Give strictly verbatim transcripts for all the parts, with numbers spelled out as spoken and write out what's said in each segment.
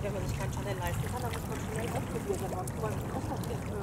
wenn man sich kein Chanel leisten kann, dann muss man Chanel ausprobieren. Aber guck mal, was kostet das jetzt?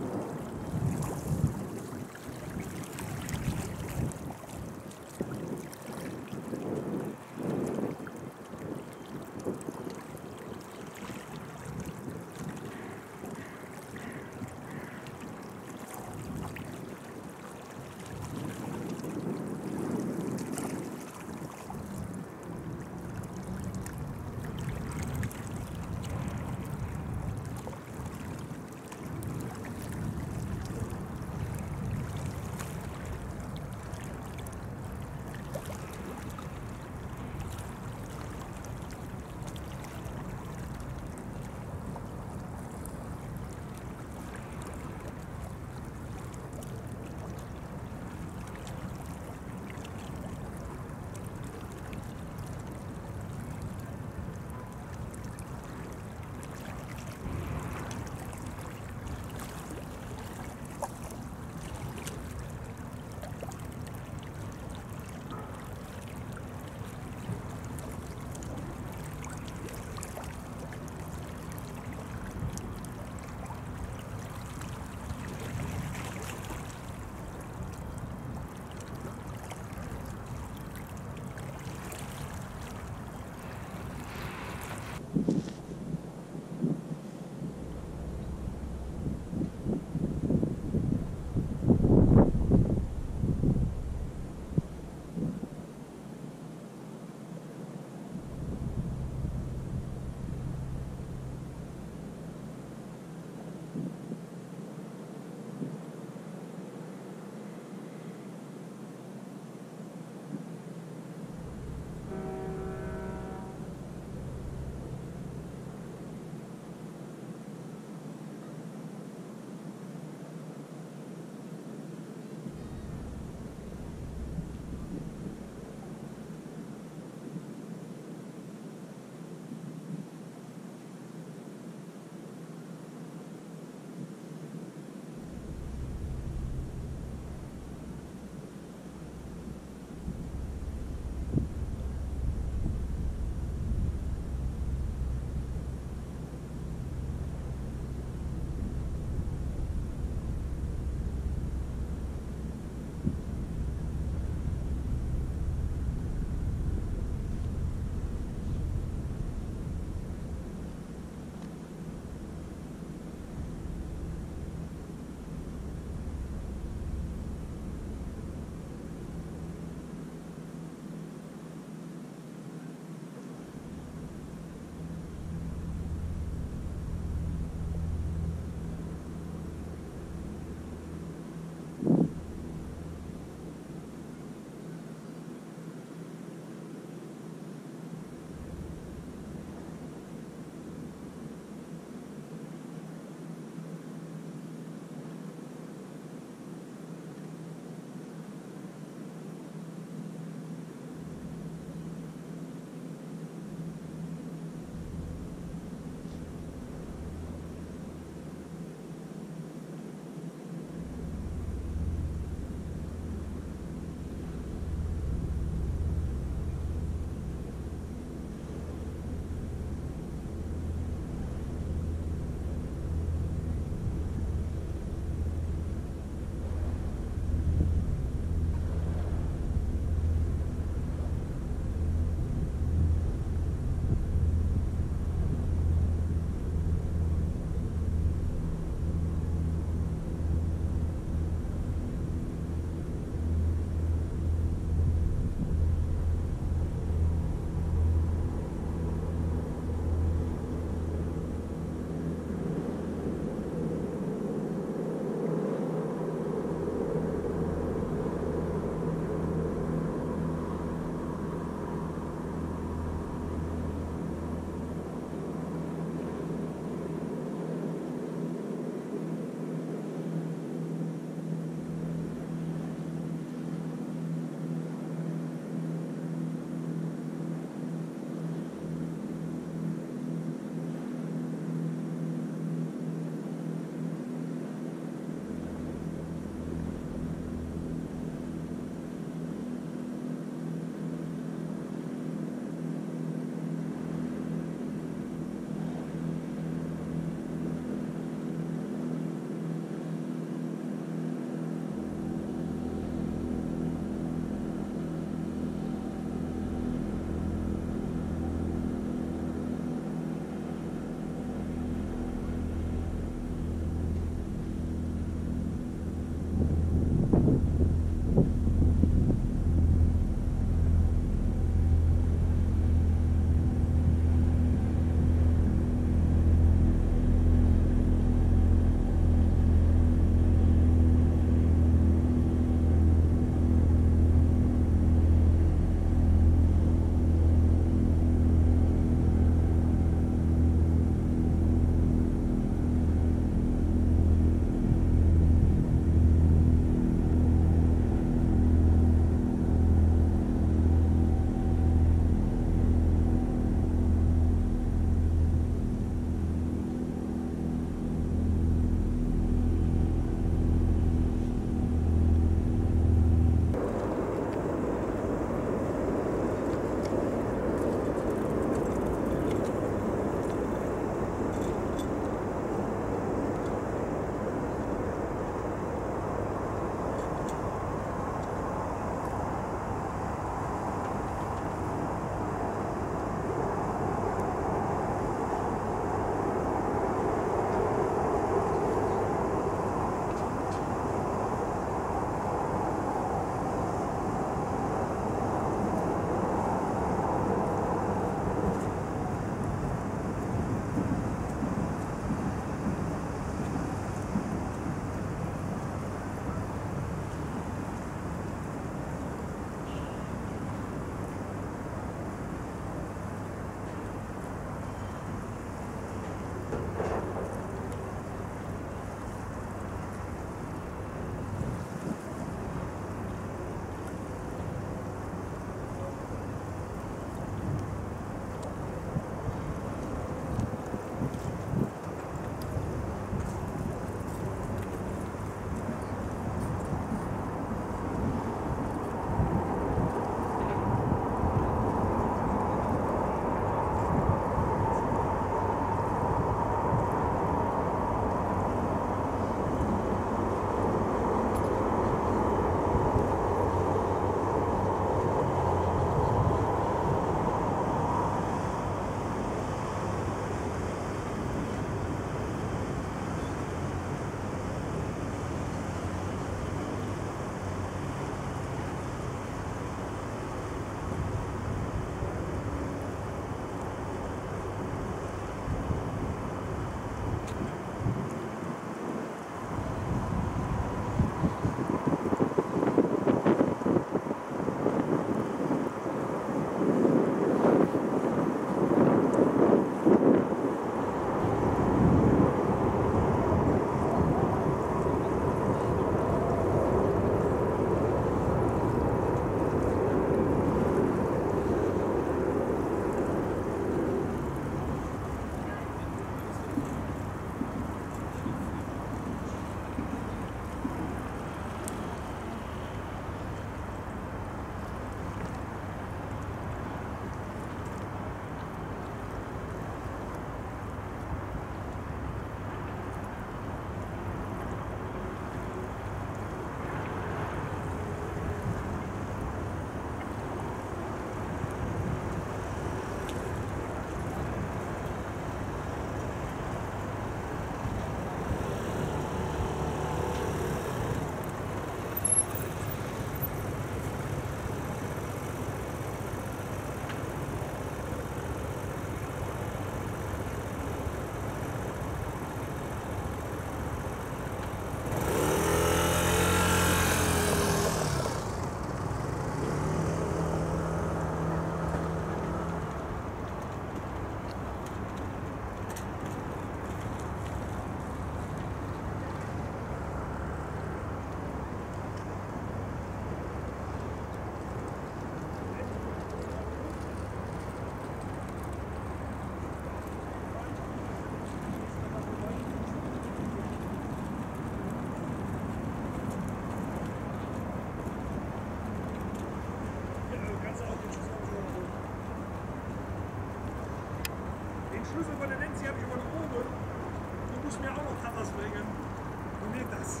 Schlüssel von der Nancy habe ich über den Oben. Die muss mir auch noch Tapas bringen. Wo geht das?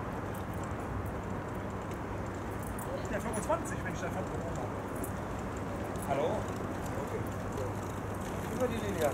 Der fünfundzwanzig, wenn ich da von oben habe. Hallo? Okay. Über die Linie.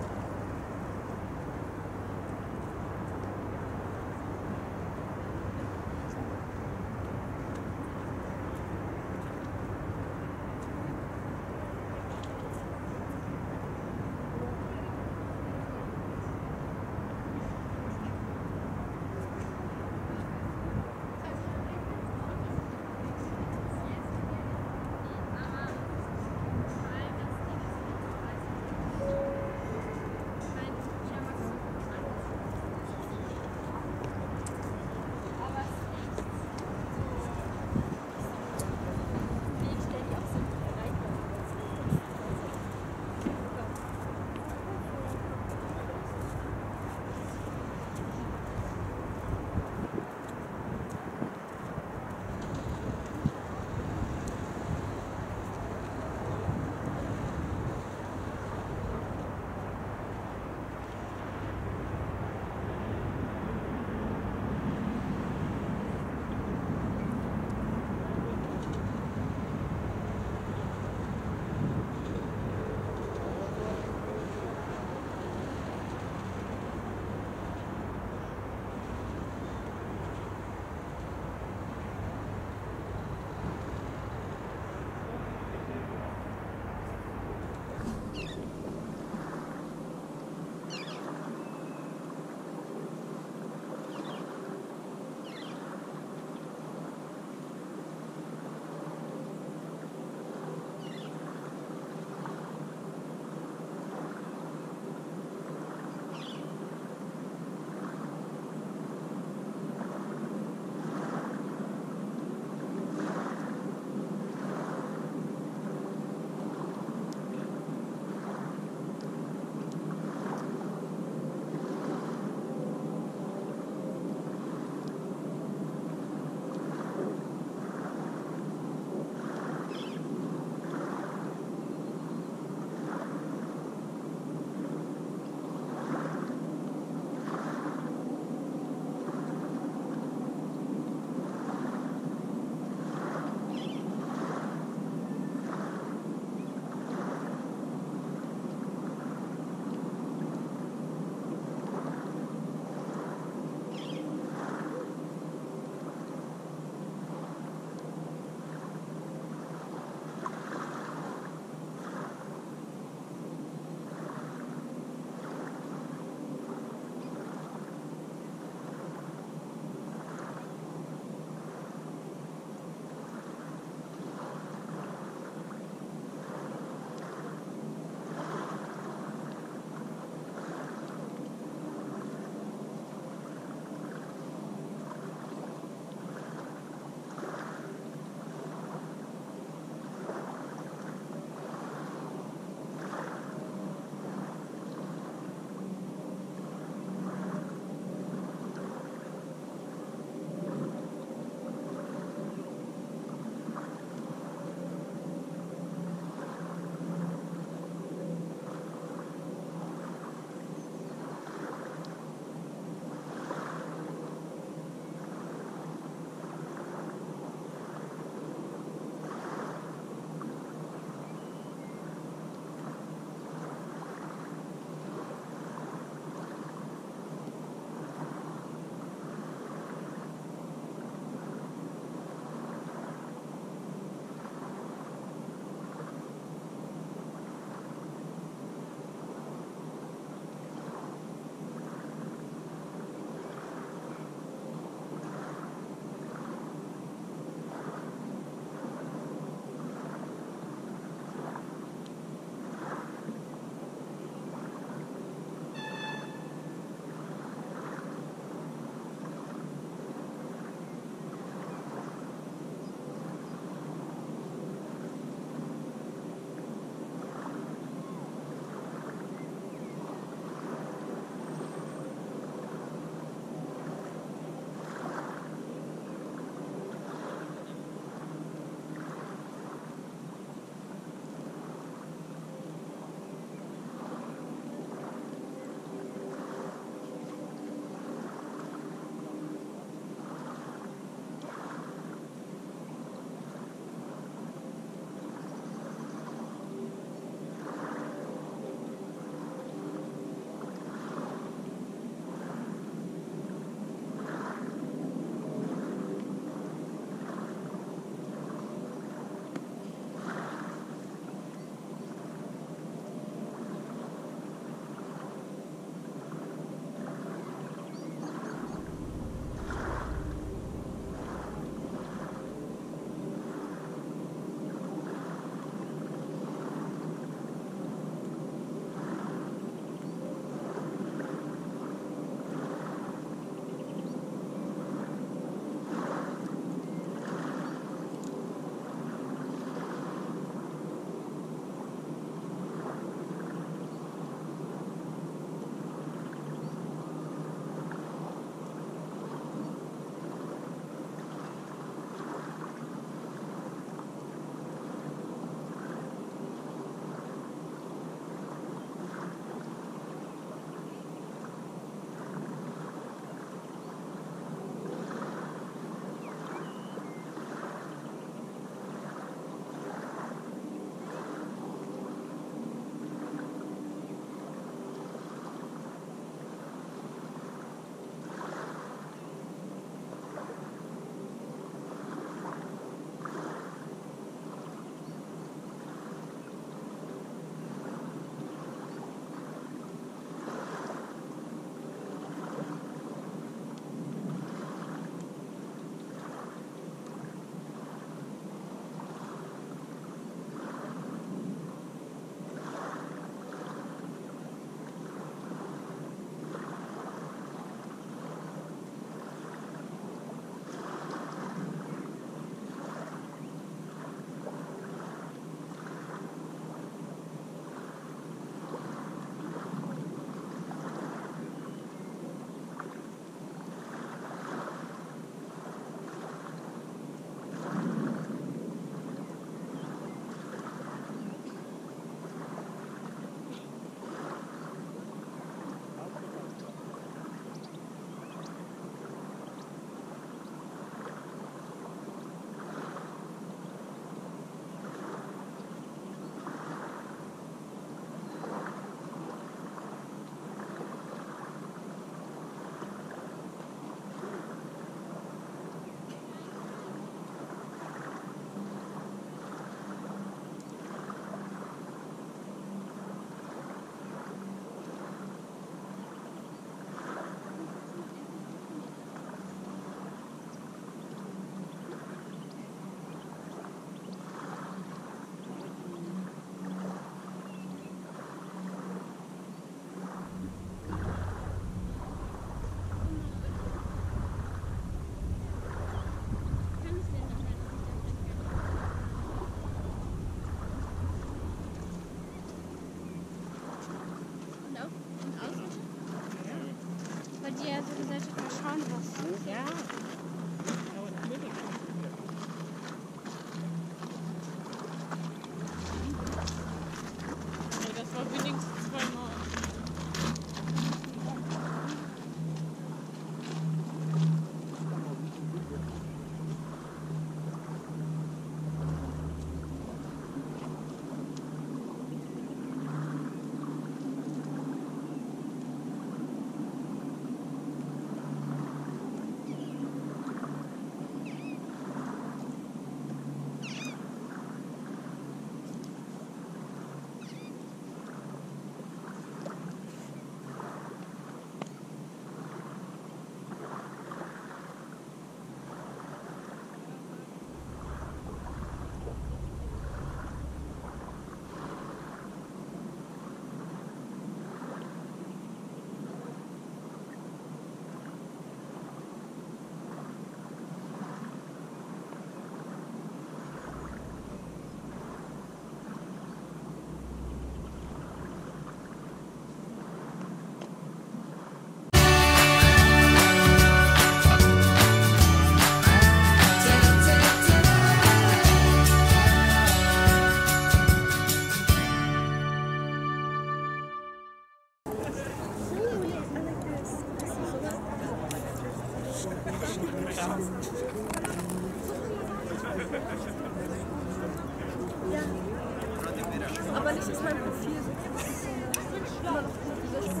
Ja. Aber nicht aus meinem Profil. Das ist so immer noch dieser Spruch.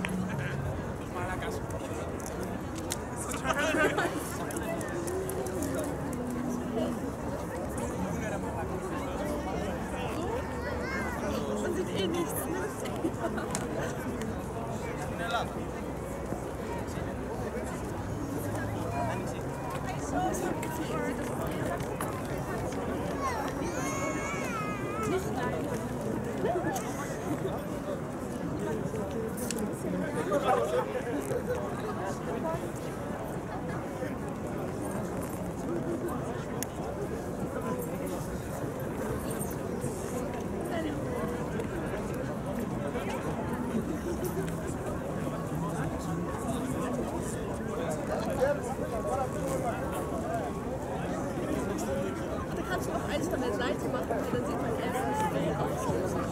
Man sieht eh nichts, ne? Da kannst du noch eins von der Seite machen, weil dann sieht man erst nicht schnell aus.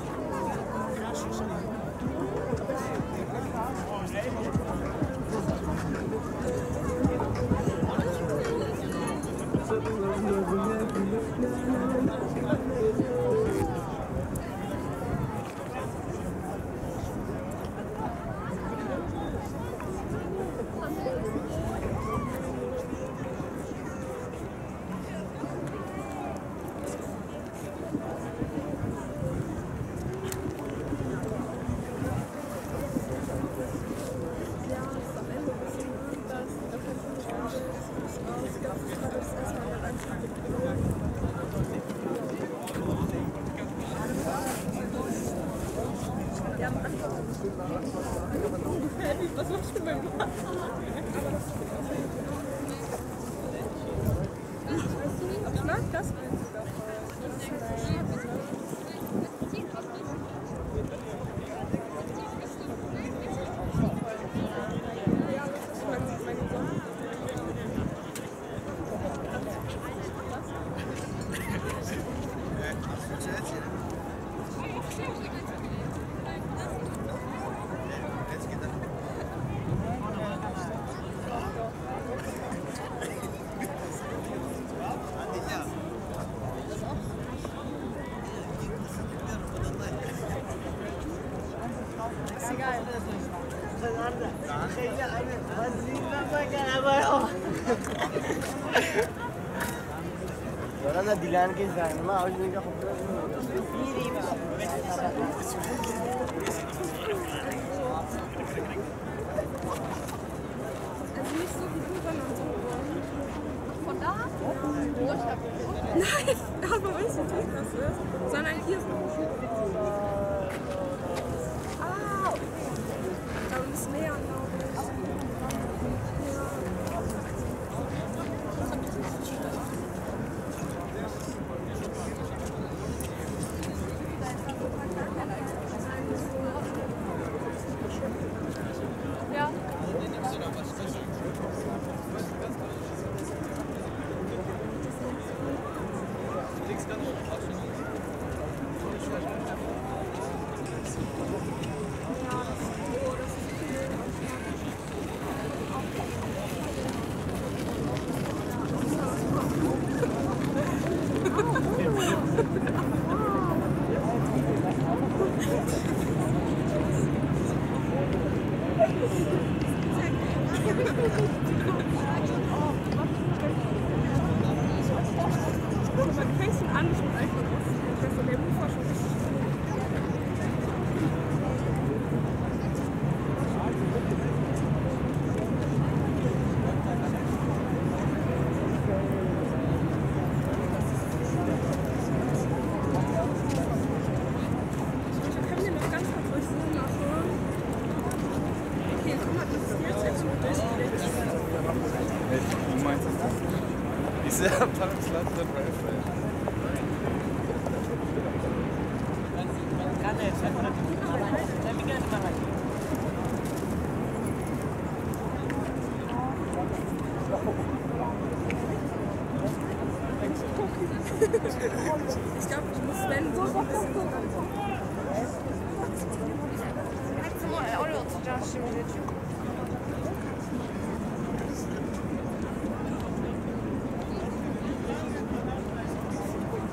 Was machst du beim Wasser? Ich mag das. Orang dah dilan ke sana, mah awak ni kau Also nicht so wie du, sondern so. Von da? Wo ich hab. Nein, aber weißt du, wie das ist? Sondern hier so. Ah, da ein bisschen näher, glaube ich. Ja. Man fängt schon an, schon einfach das ist der Ufer schon richtig. Können wir noch ganz kurz durch so machen? Okay, guck mal, das ist jetzt jetzt schon durchgelegt. Du meinst das? Diese Parkplatz der Railfreiheit. Ich glaube, ich muss Sven so ein bisschen so.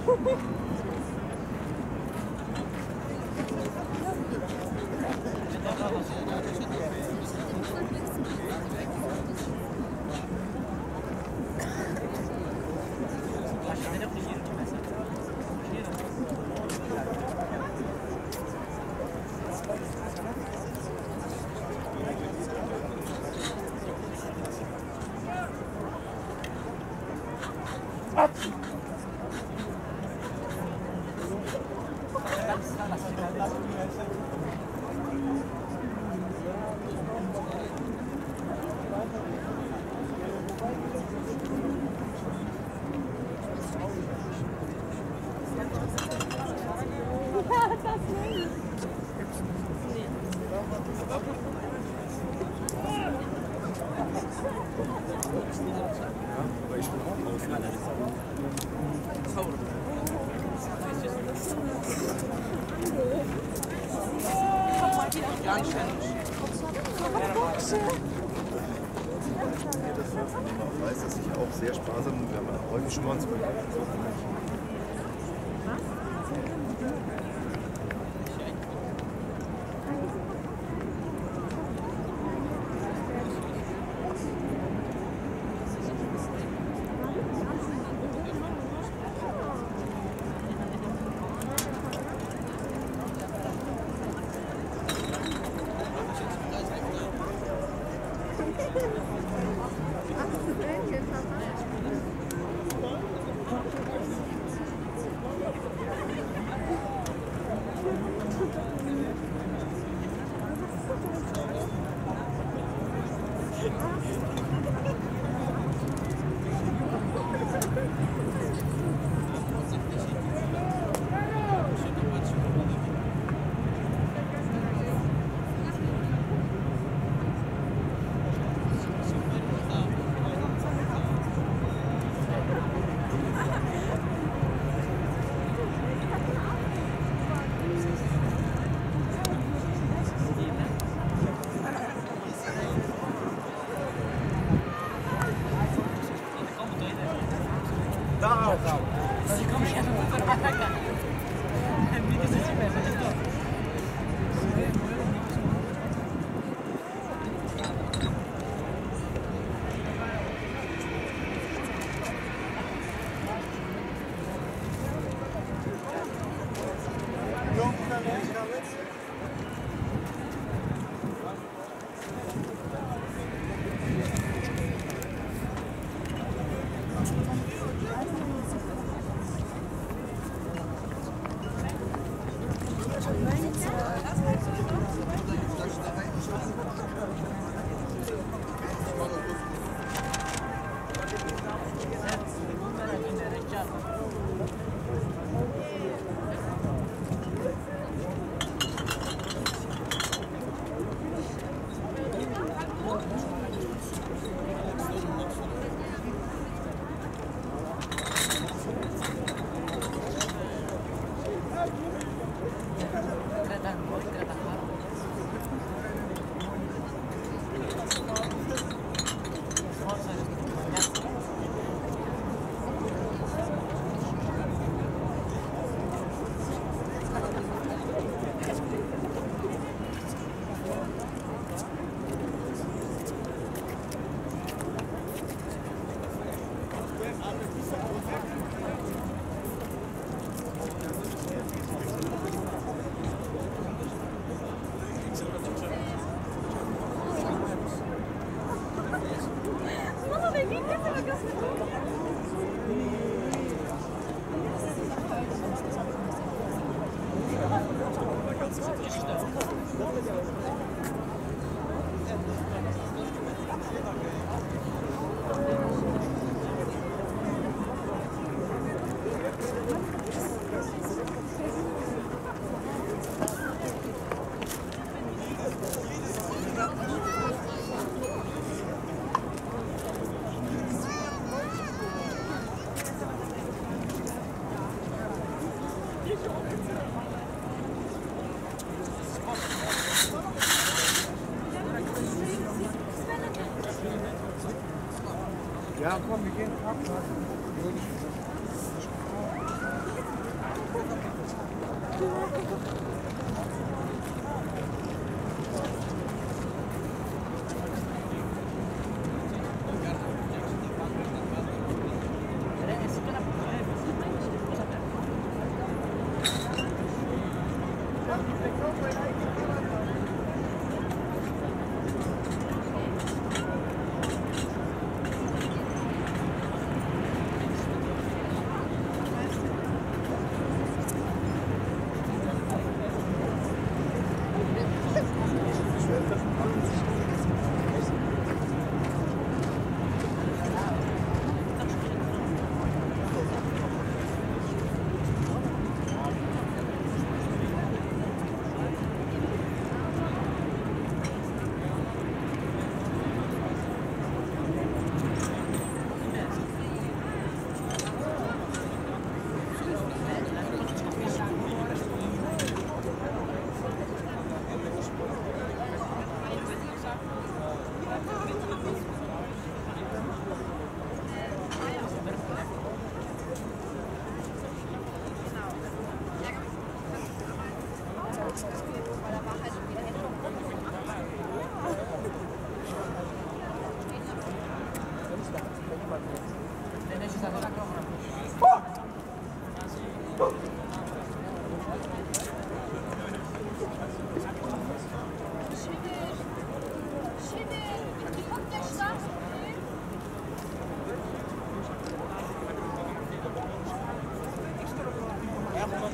Ich weiß, dass ich auch sehr sparsam bin. Wir haben häufig schon mal uns Ja, komm, wir gehen ab.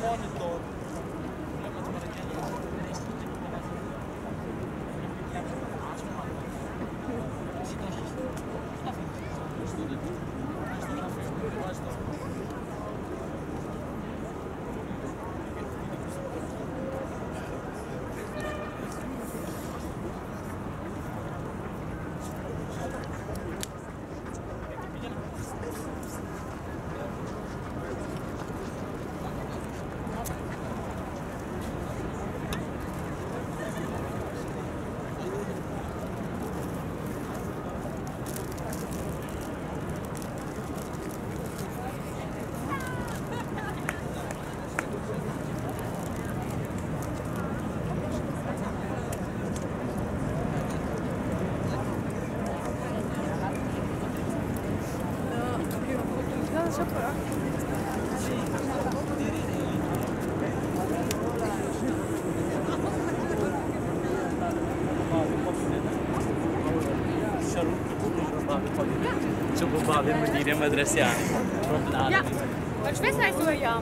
Coba Babi mendirikan madrasah. Ja, meine Schwester heißt sogar Jam.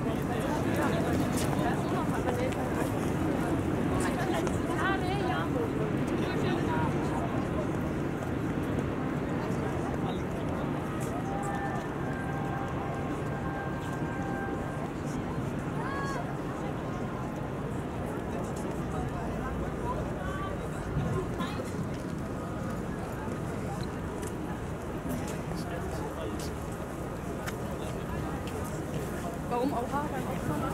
Warum auch Haar beim Auffahren?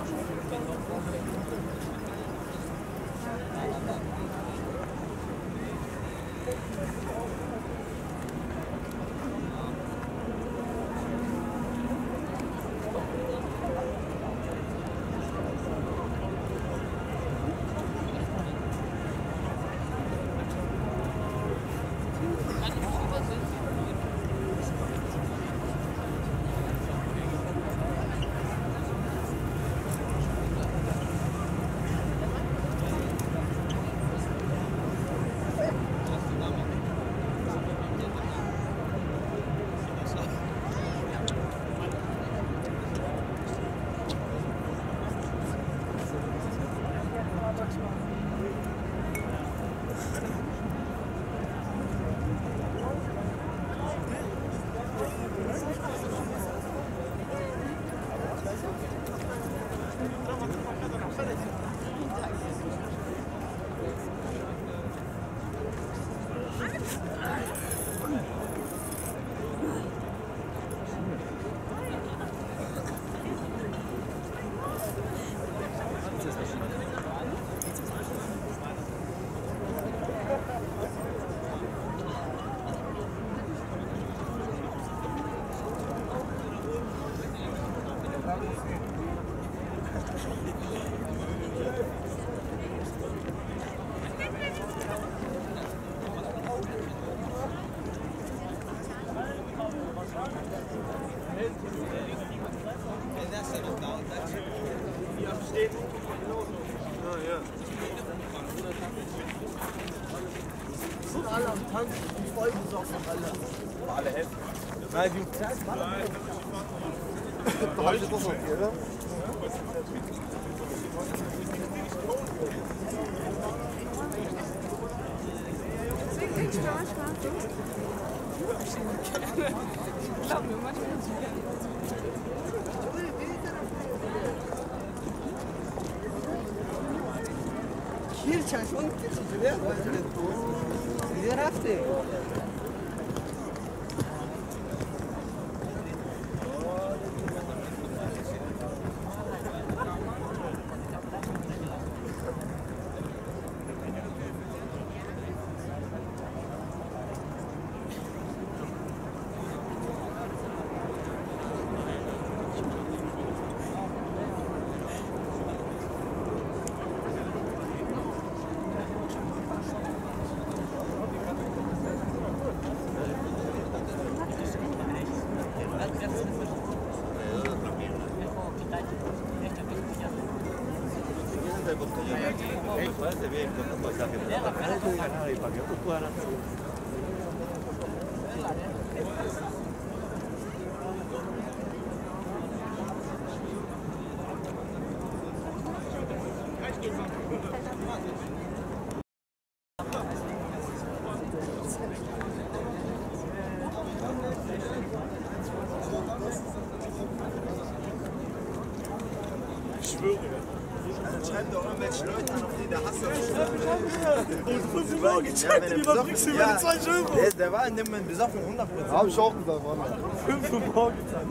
Alle am Tanzen, die voll besoffen alle. Alle helfen. Nein, die Zeit war doch nicht. Heute ist das okay, oder? Deswegen denke ich mir manchmal. Glaub mir, manchmal ist es gerne. Kircha, schon কিছু দিলে দিয়ে রাখতে Ich schwöre. Dann schreib doch irgendwelche Leute an, auf die der Hass Und fünf Euro gecheckt, die überbringst du mir Ja. zwanzig Euro. Der, der war in dem Moment besoffen, hundert Prozent. Hab ich auch gesagt, Mann. fünf Euro gezahlt.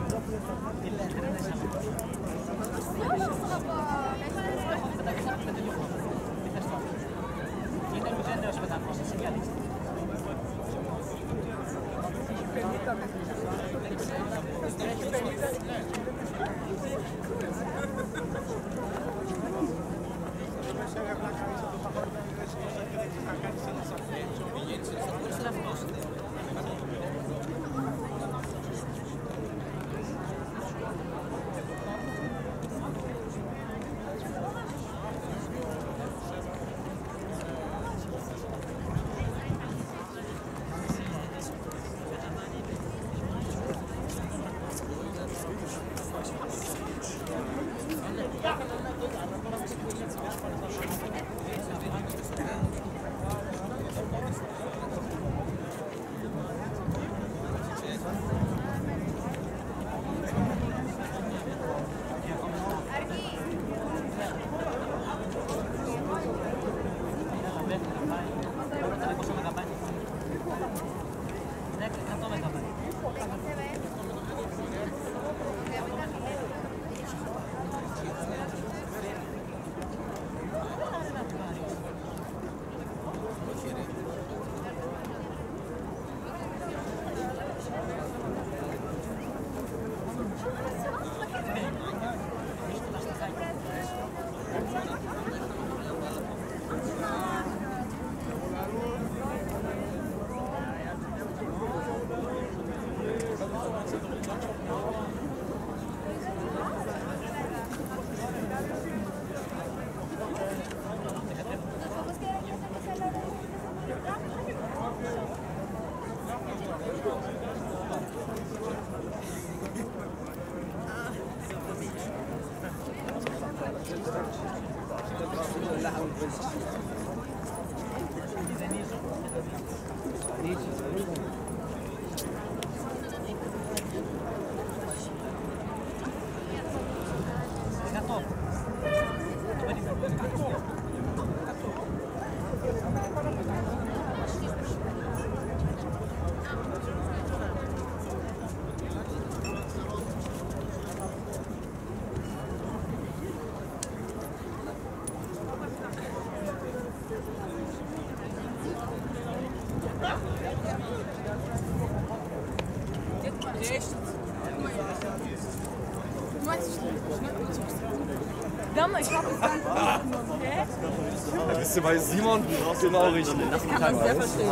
Da bist du bei Simon genau richtig. Ich kann das sehr verstehen.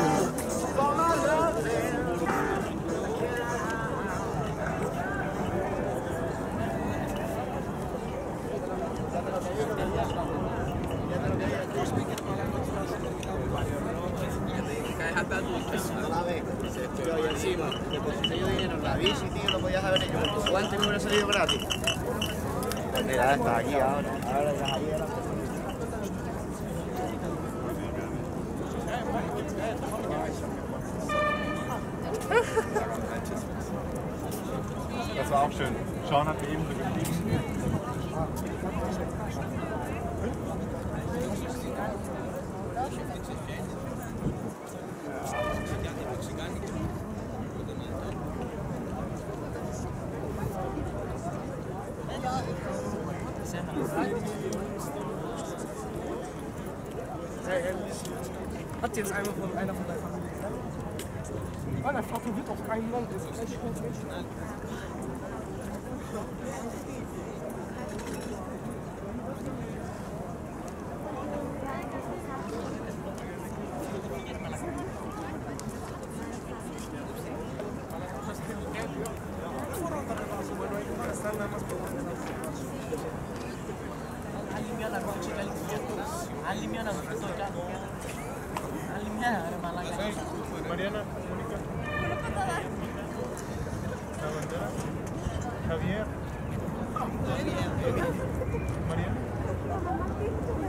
Yo y encima, te conseguí dinero en la bici, tío, lo podías haber hecho con tu guante y me hubiera salido gratis. Pues mira, está aquí ahora. Ahora ya ahí era. Das war auch schön. Sean hat mir eben so geblieben. Hat jetzt einer von, einer von der Familie gesagt? Weil der Vater wird auf keinen Land, das ist echt komisch. Mariana, Mónica. Javier. Mariana.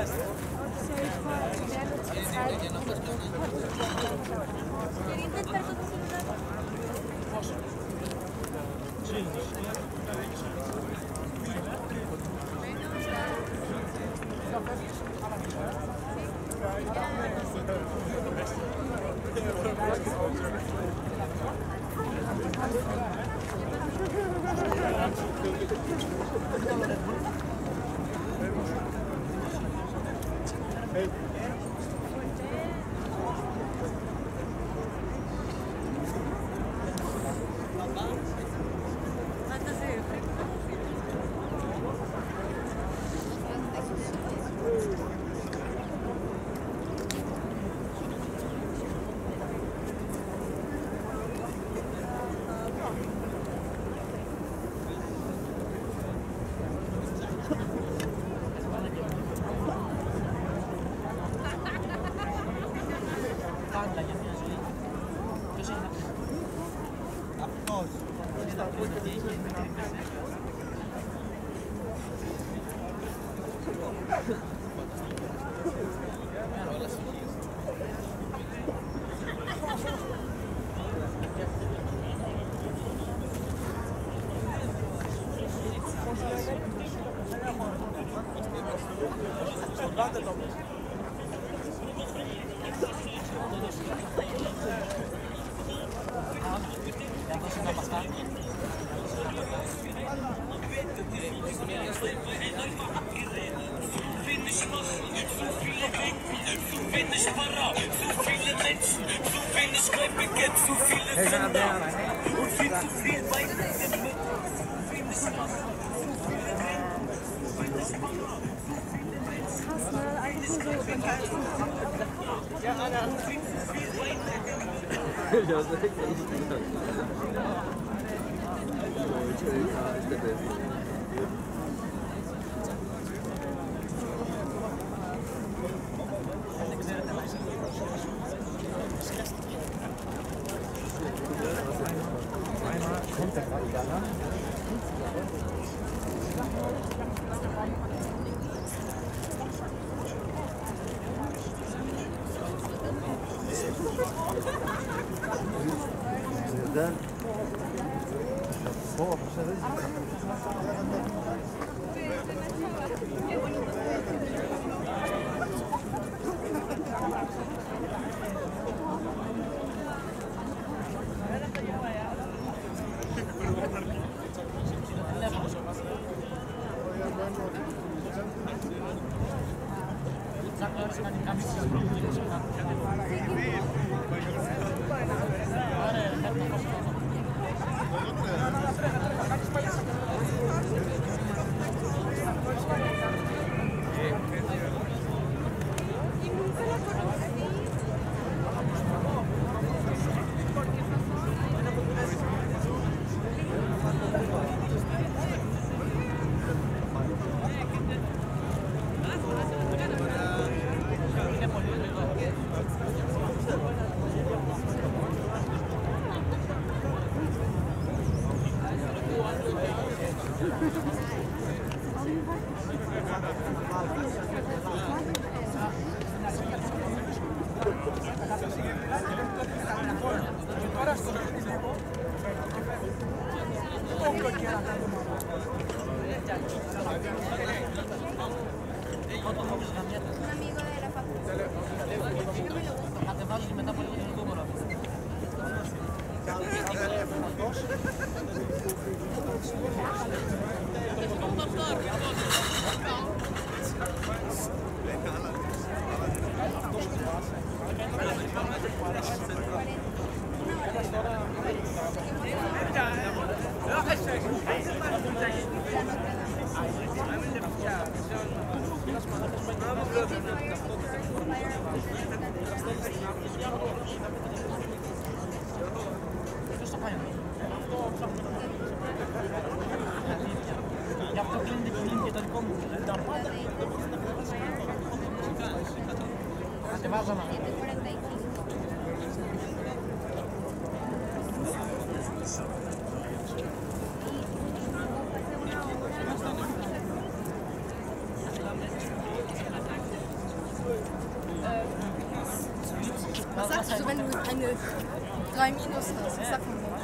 Gracias. Was sagst du, wenn du eine drei minus hast? Was sagt man da?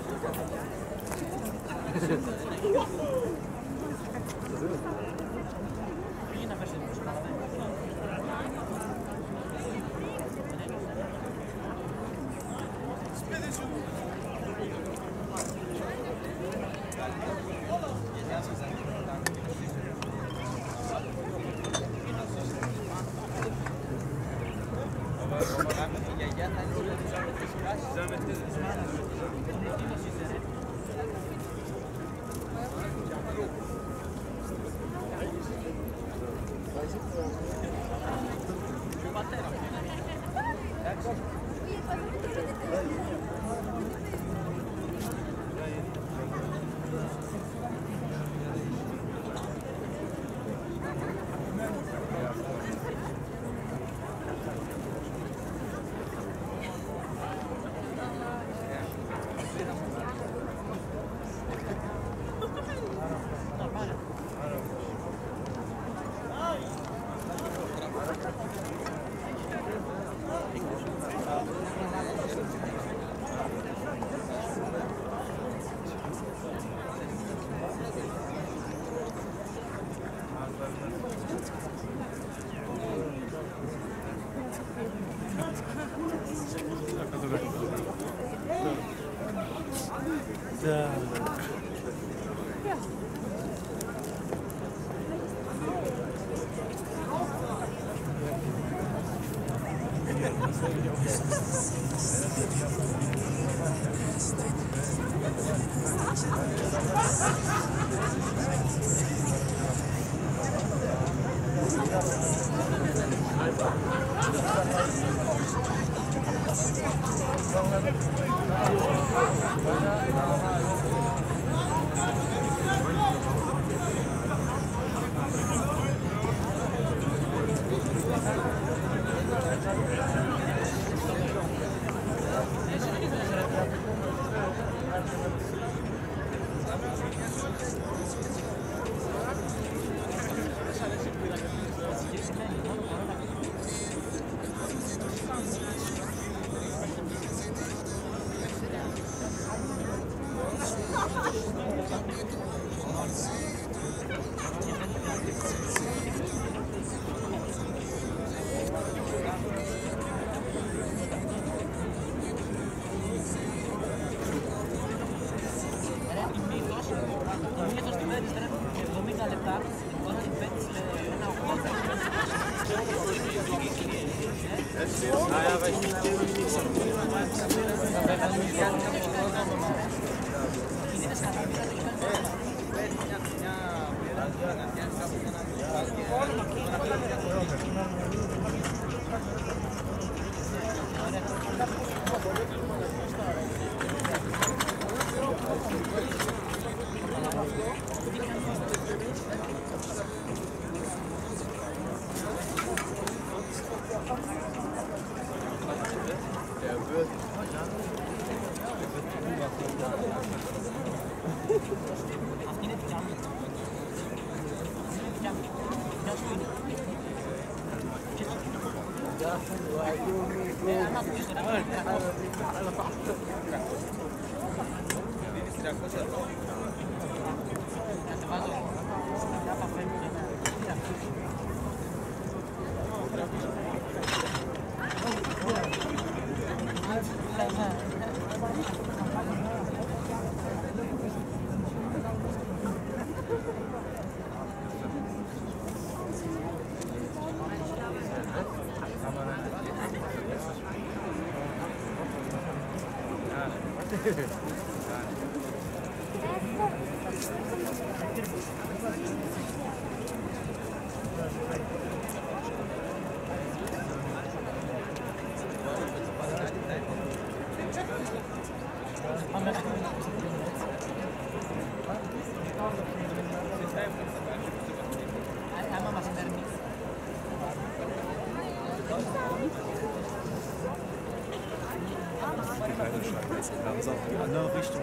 Langsam in die andere Richtung.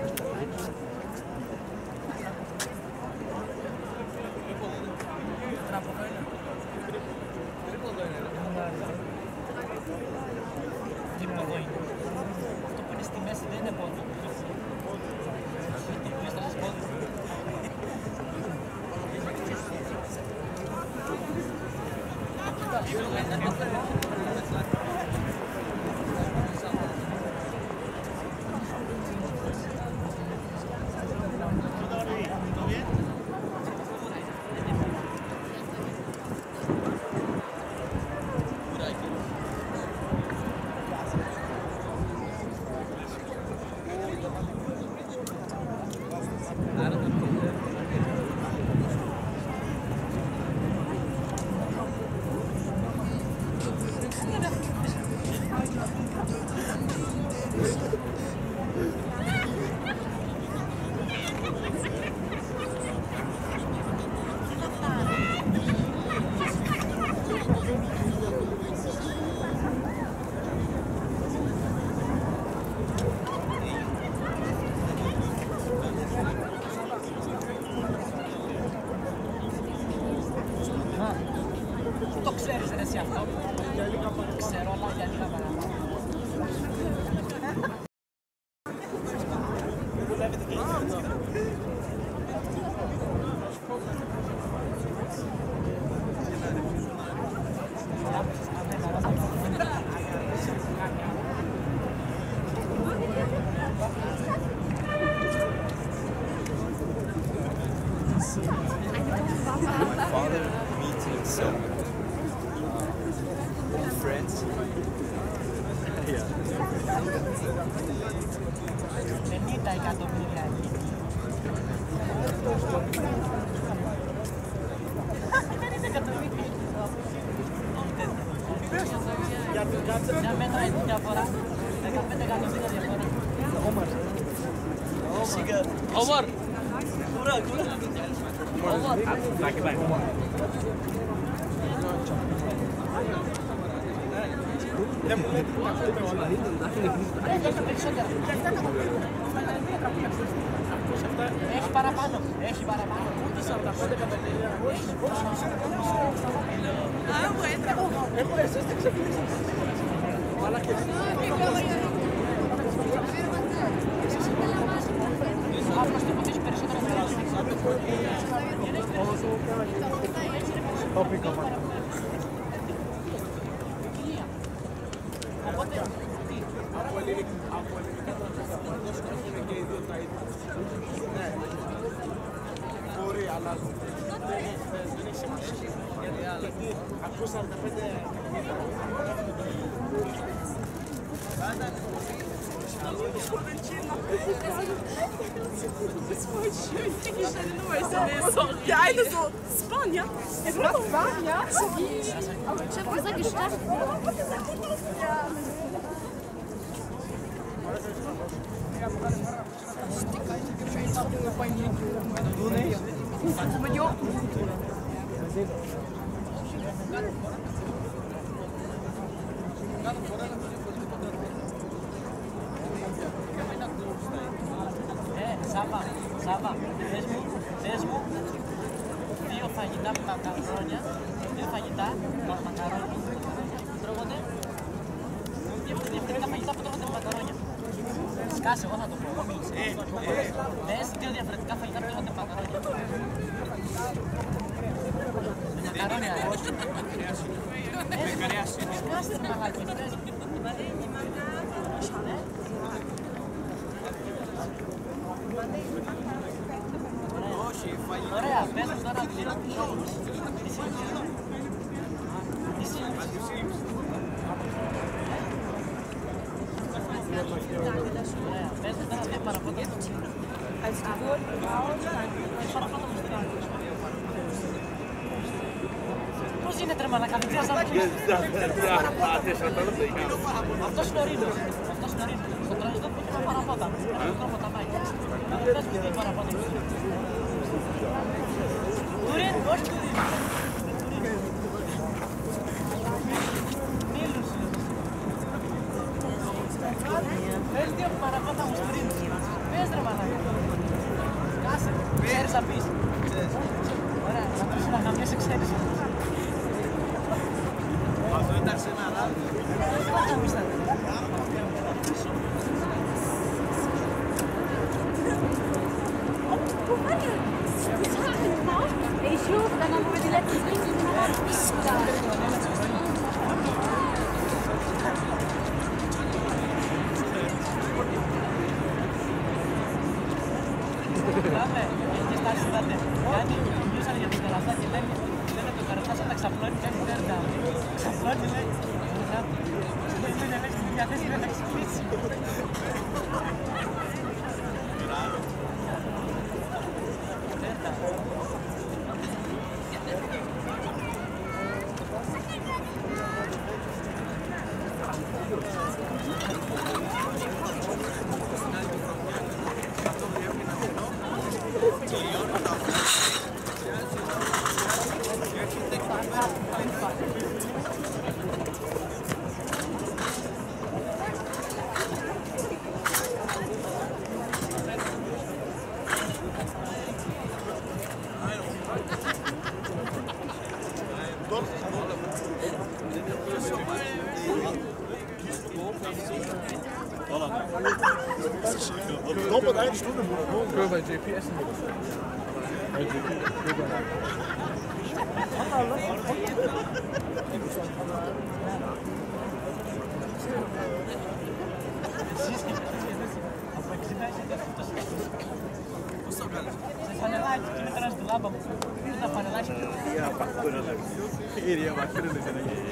Die Το ξέρεις ρε εσύ αυτό. Ξέρω, αλλά για λίγα παραπάνω. Father meeting some old friends. Yeah. πενήντα εκατομμύρια. Για μένα είναι διαφορά. δεκαπέντε εκατομμύρια διαφορά. Omar! Kura, kura! Omar! Back, back. Έχει παραπάνω. Έχει παραπάνω. Έχει Έχω εσείς τι ξεκινήσατε. Μαλάκες. Αύριο στο ποτέ περισσότερο Από ελληνική. Από ελληνικά είναι και οι δύο τα ίδια. Ναι. Μπορεί, αλλά δεν έχει σημασία. Γιατί ακούς σαράντα πέντε Das ist voll schön. Ich stelle nur mal so. Der eine so, Spanier. Er wird doch Spanier. Ich hab gesagt, Gestatten. Σάβα, Σάβα, πες μου, πες μου δύο φαγητά με μακαρόνια, δύο φαγητά με μακαρόνια τρώγονται, δύο διαφορετικά φαγητά που τρώγονται με μακαρόνια. Σκάσε, εγώ θα το πω. Πες δύο διαφορετικά φαγητά που τρώγονται με μακαρόνια. Με μακαρόνια, ε. Με κρέαση. Σκάσε, μαλάκι, πες. Ωραία, πες μου τώρα δύο τρόπους. Ωραία, πες μου τώρα δύο παραπάνω. Als Geburt, Πώς γίνεται ρε μαλάκα, δεν ξέρεις να πεις. Αυτός είναι ο Ρήνος. Αυτός είναι ο Ρήνος. Στο τραγιστό που είναι παραπότα. Στον τρόπο τα μάγια. Πες μου δύο παραπάνω. Του Ρήνου, όχι του Ρήνου. Μίλους. Πες δύο παραπότα μου στο Ρήνου. Πες ρε μαλάκα. Κάσε, ξέρεις να πεις. Ωραία, θα πεις να γαμιέσαι ξέρεις. Αυτό ήταν σε ένα λάδι. Ich rufe, dann haben wir die letzten Dinge gemacht. ξαπλώνει κάτι τέρτα. Ξαπλώνει λέει. Δεν είναι λέξη στην διαθέση να έχει κλείσει. Doppelt eine Stunde, Bruder. Können wir bei J P essen oder so? Bei J P, Σε φανελάκι και μετά στη λάμπα μου. Ένα φανελάκι. Η Ρία μακρύνεται να γίνει.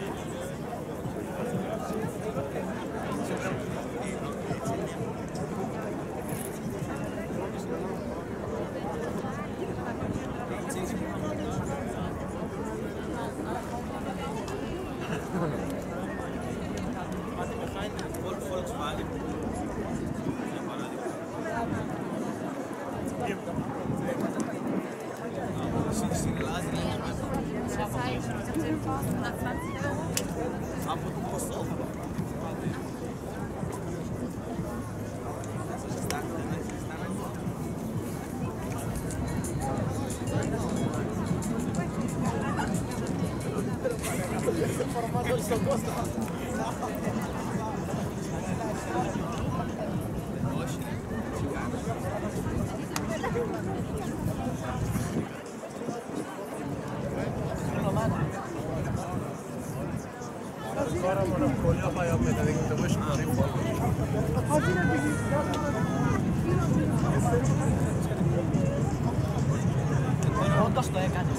Όντως το έκανες.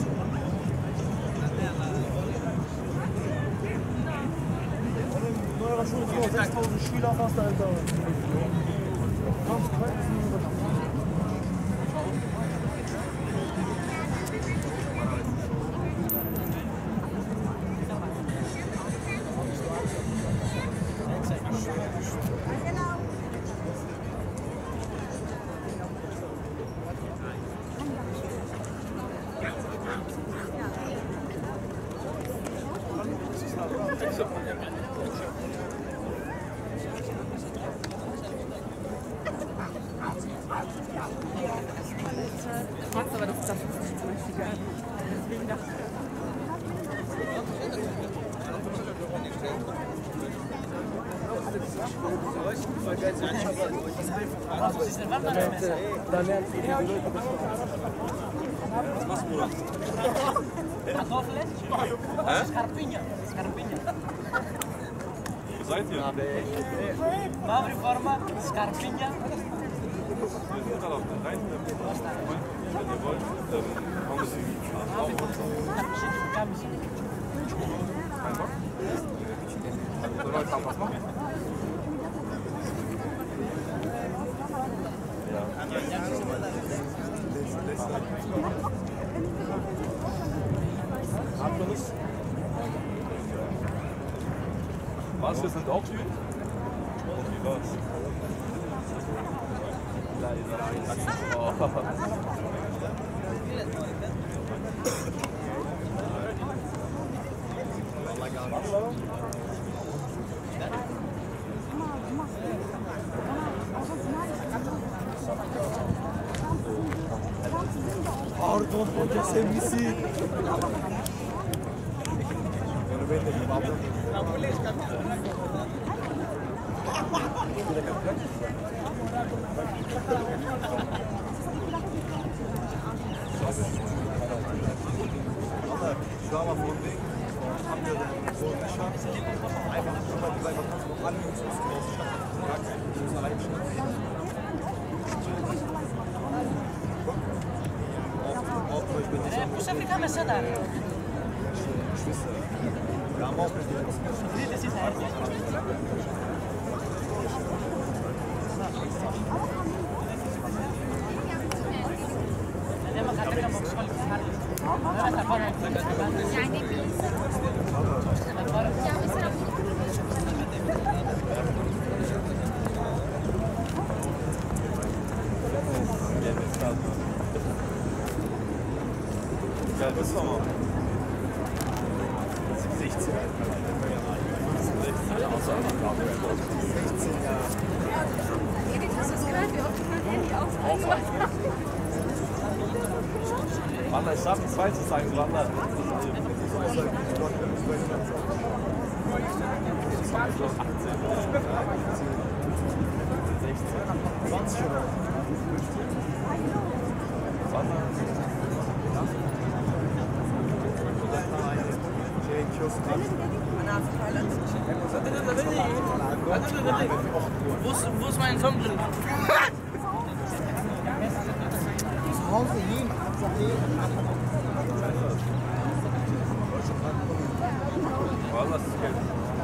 Neuer Schule, sechstausend Schüler fast, Alter. Ganz crazy. Fragst aber, das ist das Richtige. Deswegen dachte Was machst du, Bruder? Kartoffeln? Hä? Σκαρπίνια. Σκαρπίνια. Wo seid ihr? Μαύρη φόρμα, σκαρπίνια. Wir sind gerade auf der Reise. Wenn ihr wollt, dann kommen Sie. Einfach? Sollen wir jetzt auch was machen? Ja. Habt ihr das? Was, wir sind auch Türen? Wie war's? Oh. Pardon, porque se me si. Schau mal von wegen, haben wir denn so eine Chance? Einfach schon mal die beiden Vakanzen an uns ausgelaufen. Gar kein Bösen allein Ρε, πώς έφυγα με σένα, ρε. Abbiamo andiamo a capire un po' Ja, das ist nochmal. sechzehn Jahre. sechzehn Jahre. Hast du es gehört, wie oft ich mein Handy ausgemacht habe? Wanda, ich darf nichts Falsches sagen, Wanda. zwanzig oder? Wo ist, wo ist mein Song drin? Zu Hause liegen, Wanda, das ist Geld.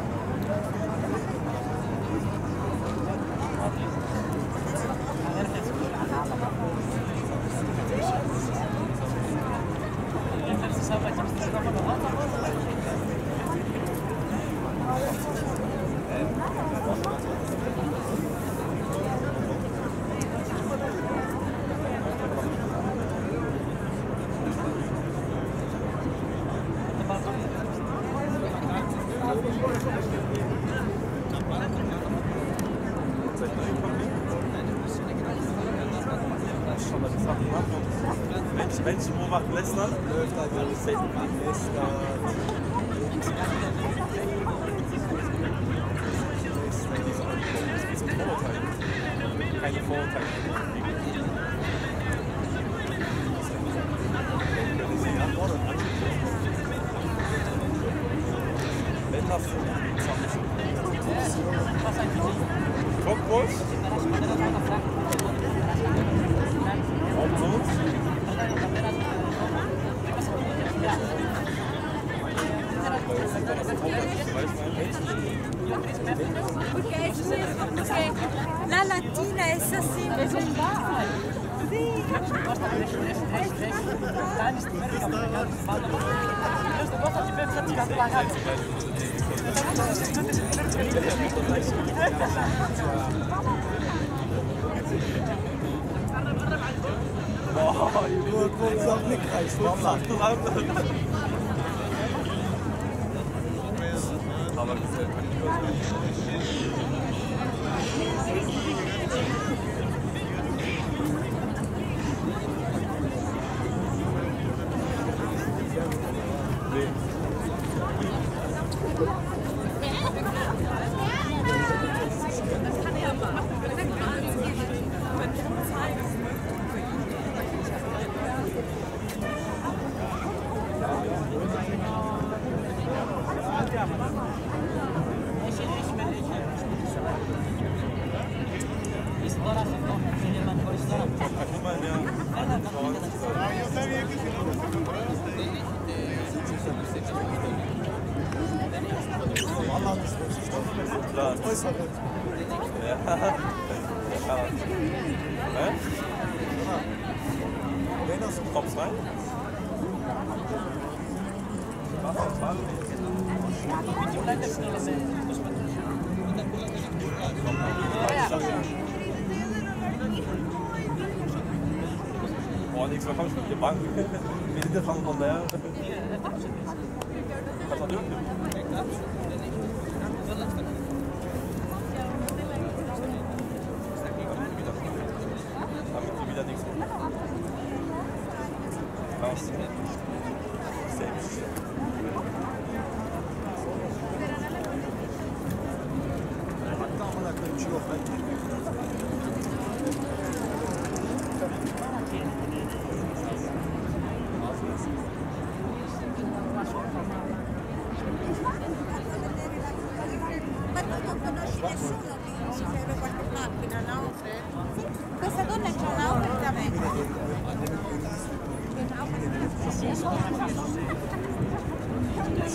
Mensch, Mensch, wo macht Lesnar? läuft halt alles safe. Keine Vorurteile. Wenn das Cockroach? Und sonst? Okay, okay. La latina es así. Es un bar. Sí. Basta que es tan estimado. Questa cosa ci pensa di Boah, nur kurz auf Nick reicht. Aber gefällt mir Kommst rein? Boah, nichts mehr, komm, ich mit der Bank. Wir sind jetzt von der. Was hat ihr? Questa donna c'è un'auto da me.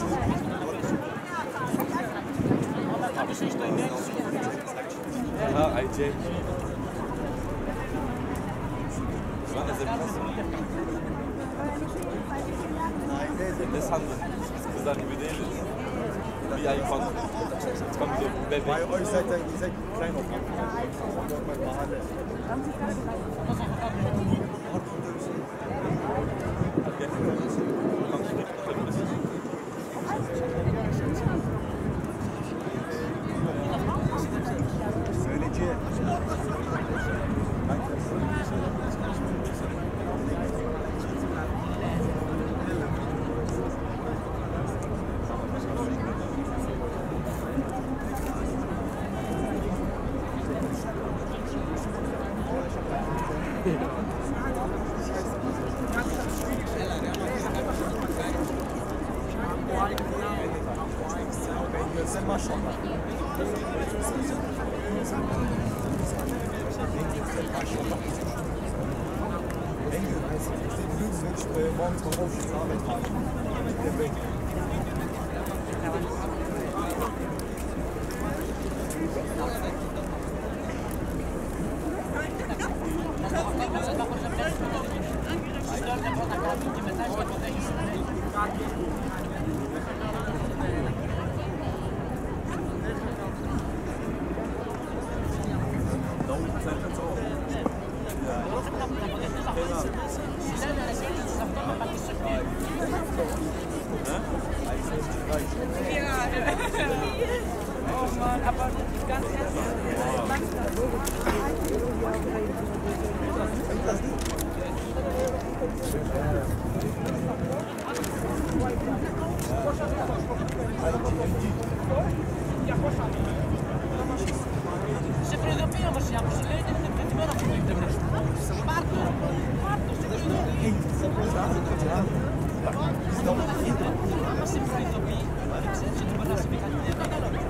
Aha, I J. Das ist das haben wir gesagt, wie wir wie ein Kon. Jetzt kommt so Baby. Bei euch seid ihr, ihr seid klein auf jeden Fall. Söyleyeceğim. Sen maşallah. Engel, ich sehe die Lüge, wenn ich äh, morgens mal aufstehe zur Arbeit fahre. Der Weg. Oh Mann, aber ganz ehrlich. Se preocupiamo siamo, se lei non è più buona come te presto. Parto, parto, se preocupi. Se preocupi, se ci dobbiamo aspettare.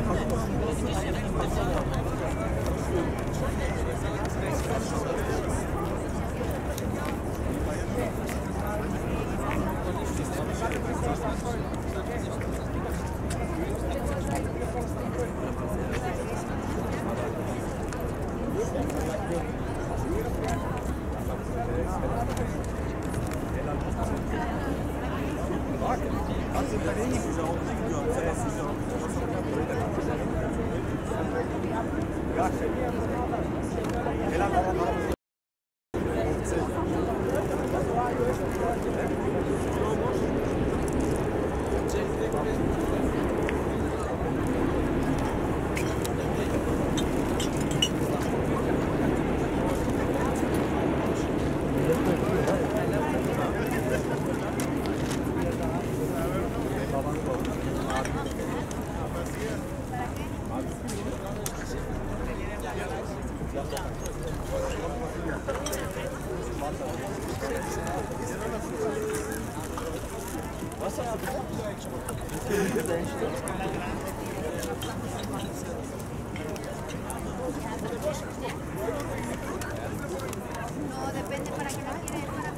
No, depende para qué no quieres para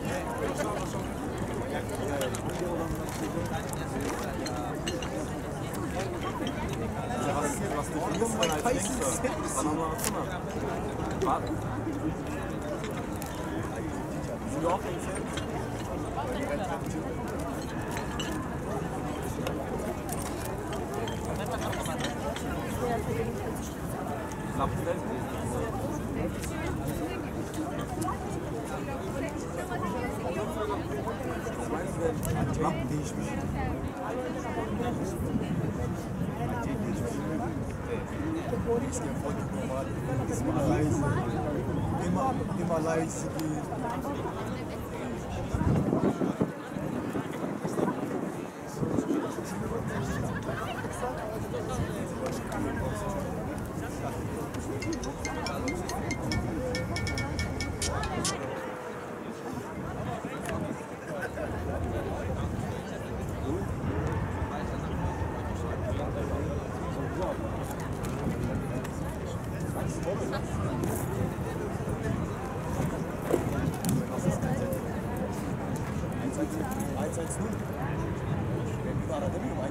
Was du vergisst, wenn als nächster. Dann haben wir was gemacht. Warte. New York Immer leise. Immer, immer leise gehen. eins eins null. Wer war da drin?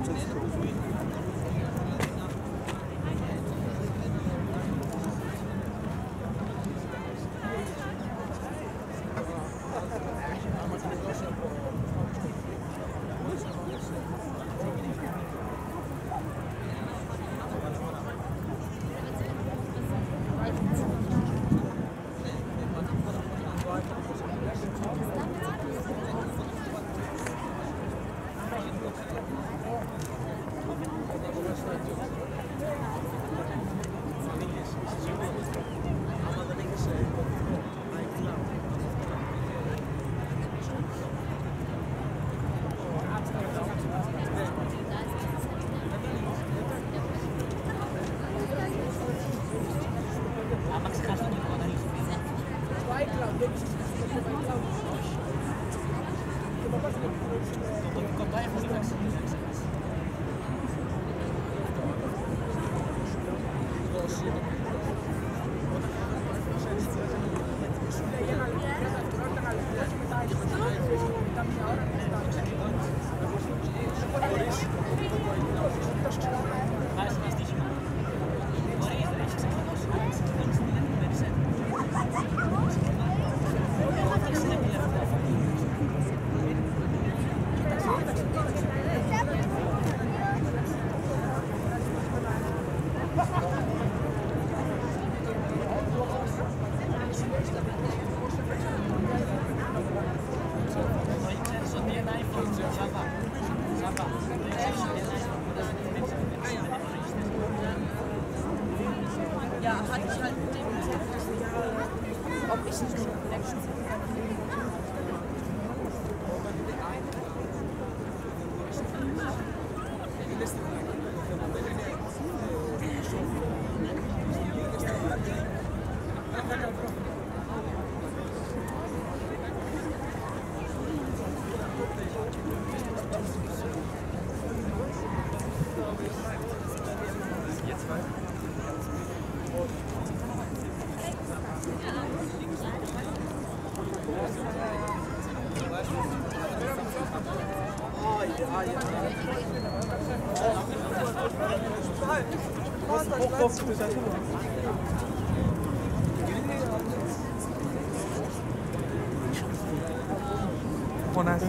Buenas.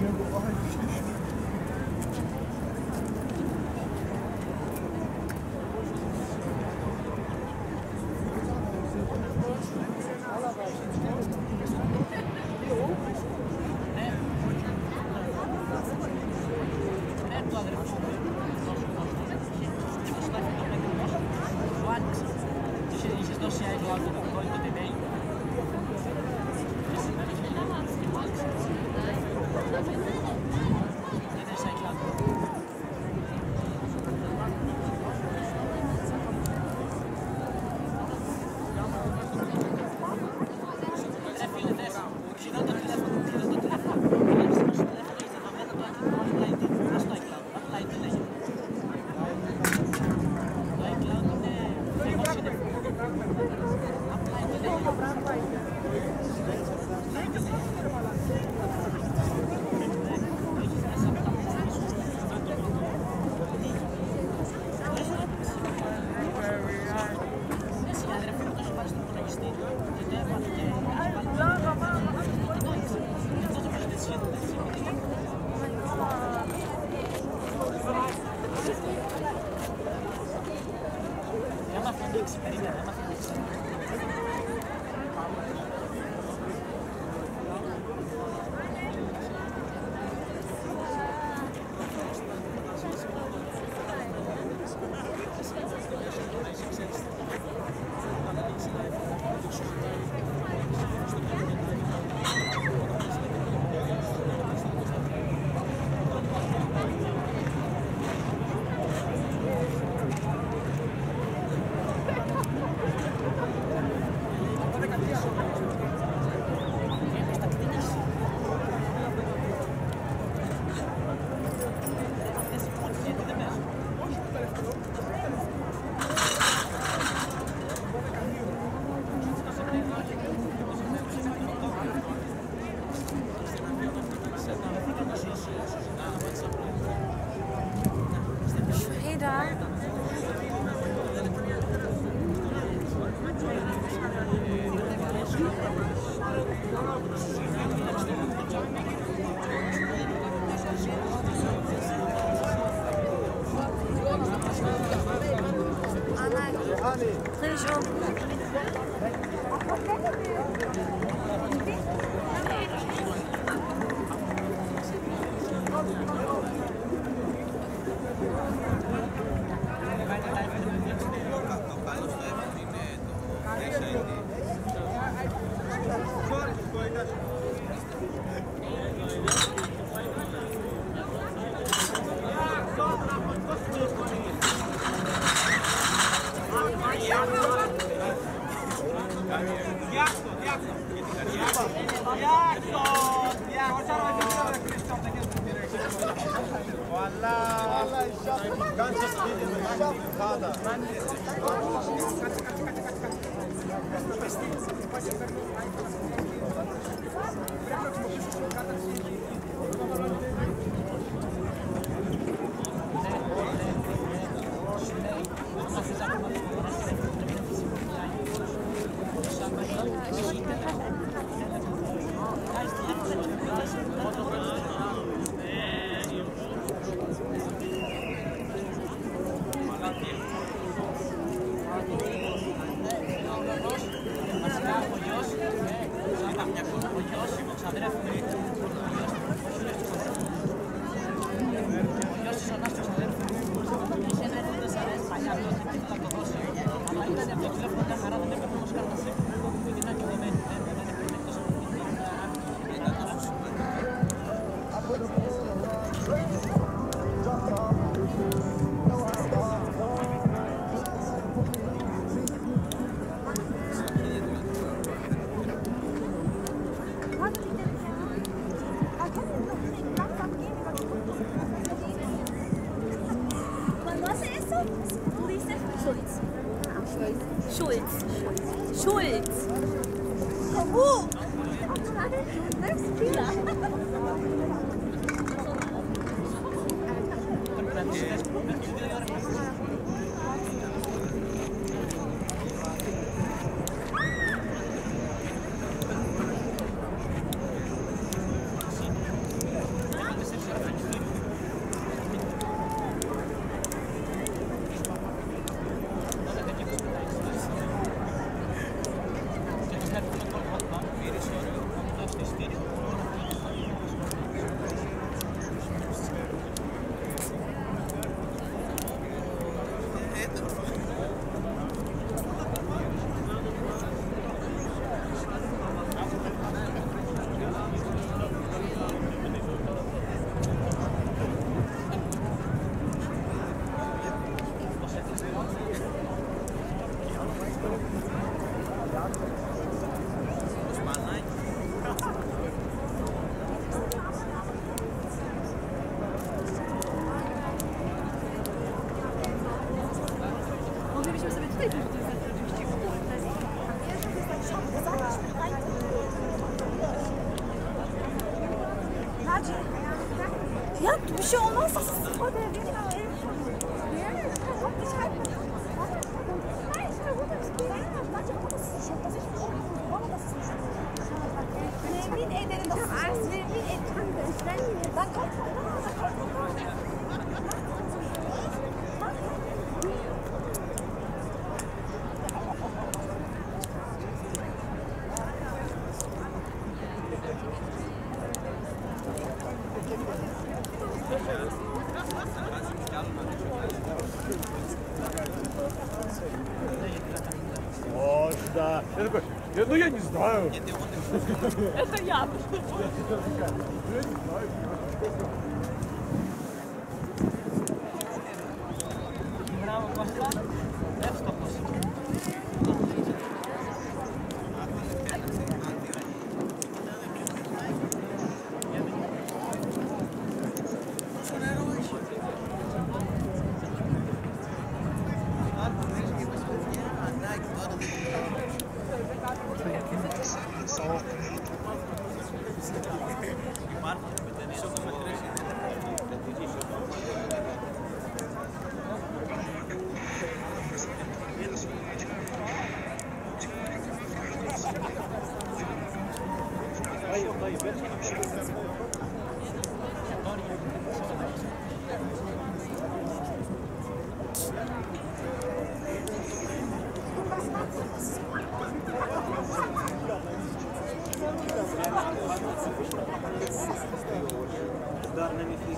Dreh dich um. Ya bir şey olmaz. O devrin Temin ederim. Arz temin ederim. Ben О, да. Я такой, я, ну я не знаю. Это я. Браво, пошла. Это что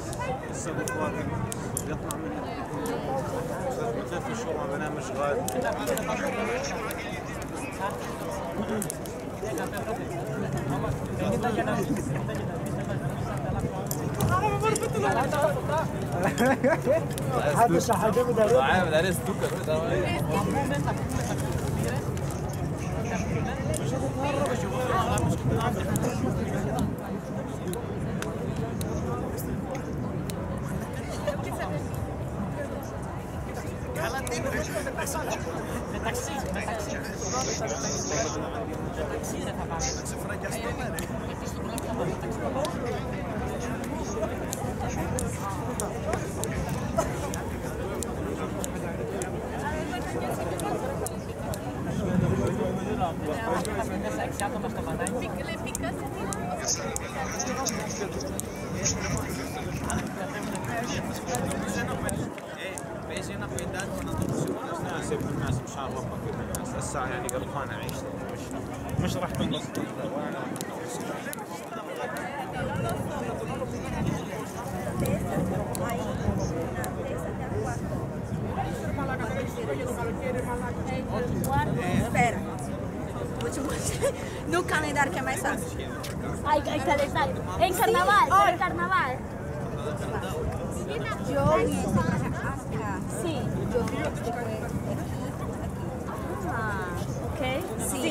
السبب واقف يطلع من مثل الشغل ما بنام شغال هذا شحاته بدأ عامل عليه ستوكر بيجي انا في عداد وانا ضرب ناس ابن الناس مشان ربك ابن الناس الساعه يعني قرفان اعيش مش مش راح تنقص Espera. Vou te mostrar. No calendário que é mais fácil. Ai, ai, calendário. Em carnaval, em carnaval. Yo vine acá. Sí. Yo vine que fue aquí. Ah, ok. Sí.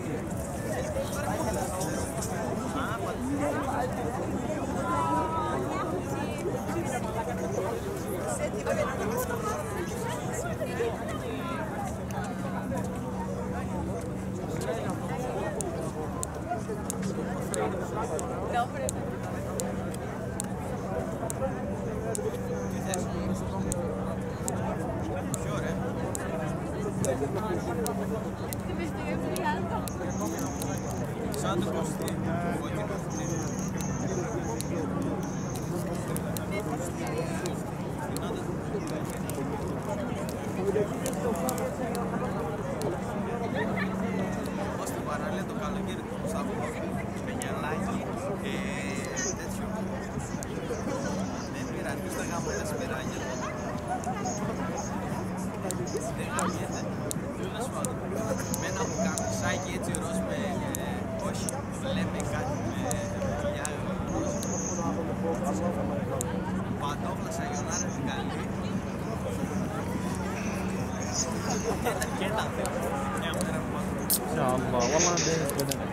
No, pero... Que me estoy enfriando. Posso baralhar do calangueiro com sabor, espanhalagem e τέτοιο. Δεν πειράζει, ποιος θα γάμω τα σπεράνια. Δεν γαμιέται. Να σου πω, εμένα μου κάνει σάκι έτσι ροζ με, όχι, λέμε κάτι με δουλειά ροζ. Παντόφλα σαγιονάρα την καλή. Κοίτα, μια μέρα που μάθω. ان شاء الله والله بالنسبه لنا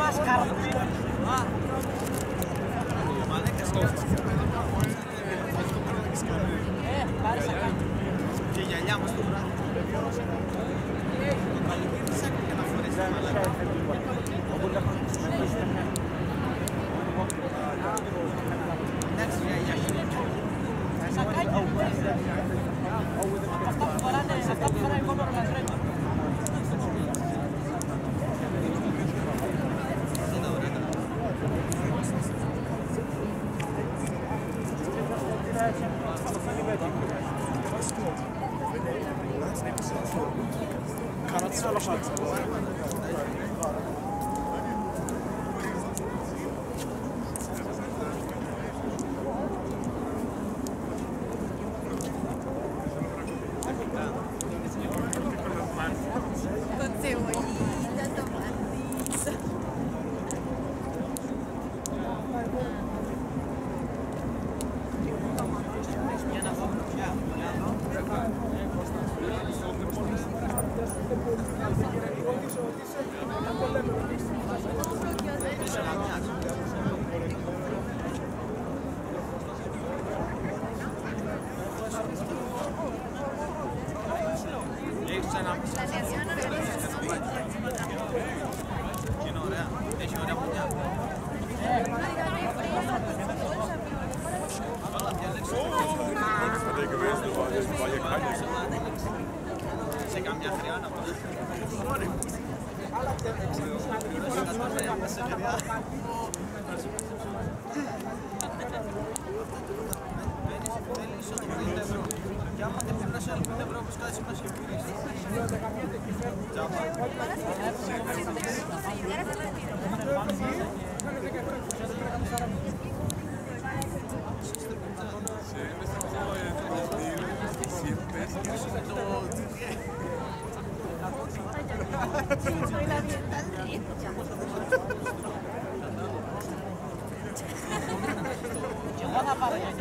μάσκαρα. Ε, πάρε σακά. Και η γυαλιά μας το βράδυ. Το καλοκαίρι της άκρη να φορέσει τα μαλάκα. Εντάξει, η γυαλιά. Σακάκι. Αυτά που φοράνε, αυτά που φοράνε μόνο ρολαντρένιο. Kanat ist voller Schatz. Con cebollita, tomatis. Είναι ωραία. Έχει ωραία μουνιά. Σε καμιά χρειά να πω. Και άμα δεν περνάς άλλο πέντε ευρώ όπως κάτσε μας και πήρες. Και εγώ θα πάρω για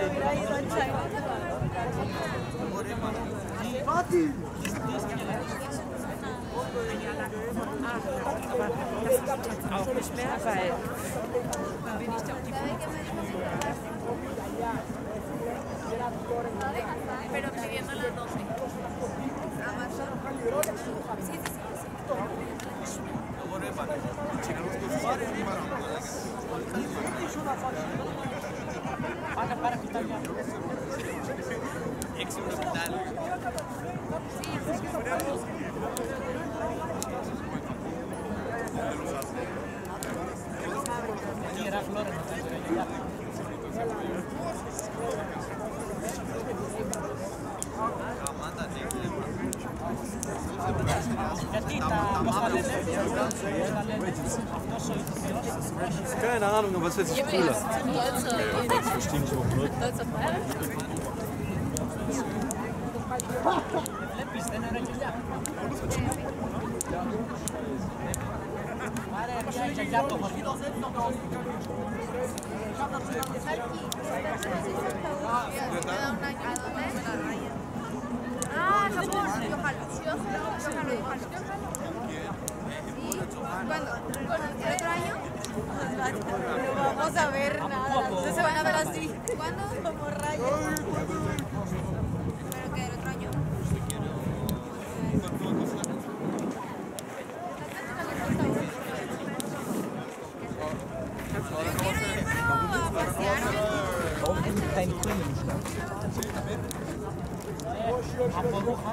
Πάτη! Auch nicht mehr, weil dann bin ich da auf die Pero pidiendo las doce. Sí, sí, sí. Πάνε πάρε φυτάλια. Έξι με φυτάλια. Tira flores, no tengo que llegar. Γιατί τα πώς τα λένε, αυτός ο ηθοποιός. Keine Ahnung, aber es hört sich cool an. Ich verstehe nicht überhaupt nicht. Βλέπεις, δεν είναι ωραία κοιλιά. Πάρε μια γιαγιά το χωριό. Ah, Japón. Yo jalo. Yo jalo, yo jalo. ¿Cuándo? ¿El otro año? No vamos a ver nada. No se van a ver así. ¿Cuándo? Como rayos. ¿Pero qué? ¿El otro año? Yo quiero ir, pero a pasearme. Kein König. Από ρούχα.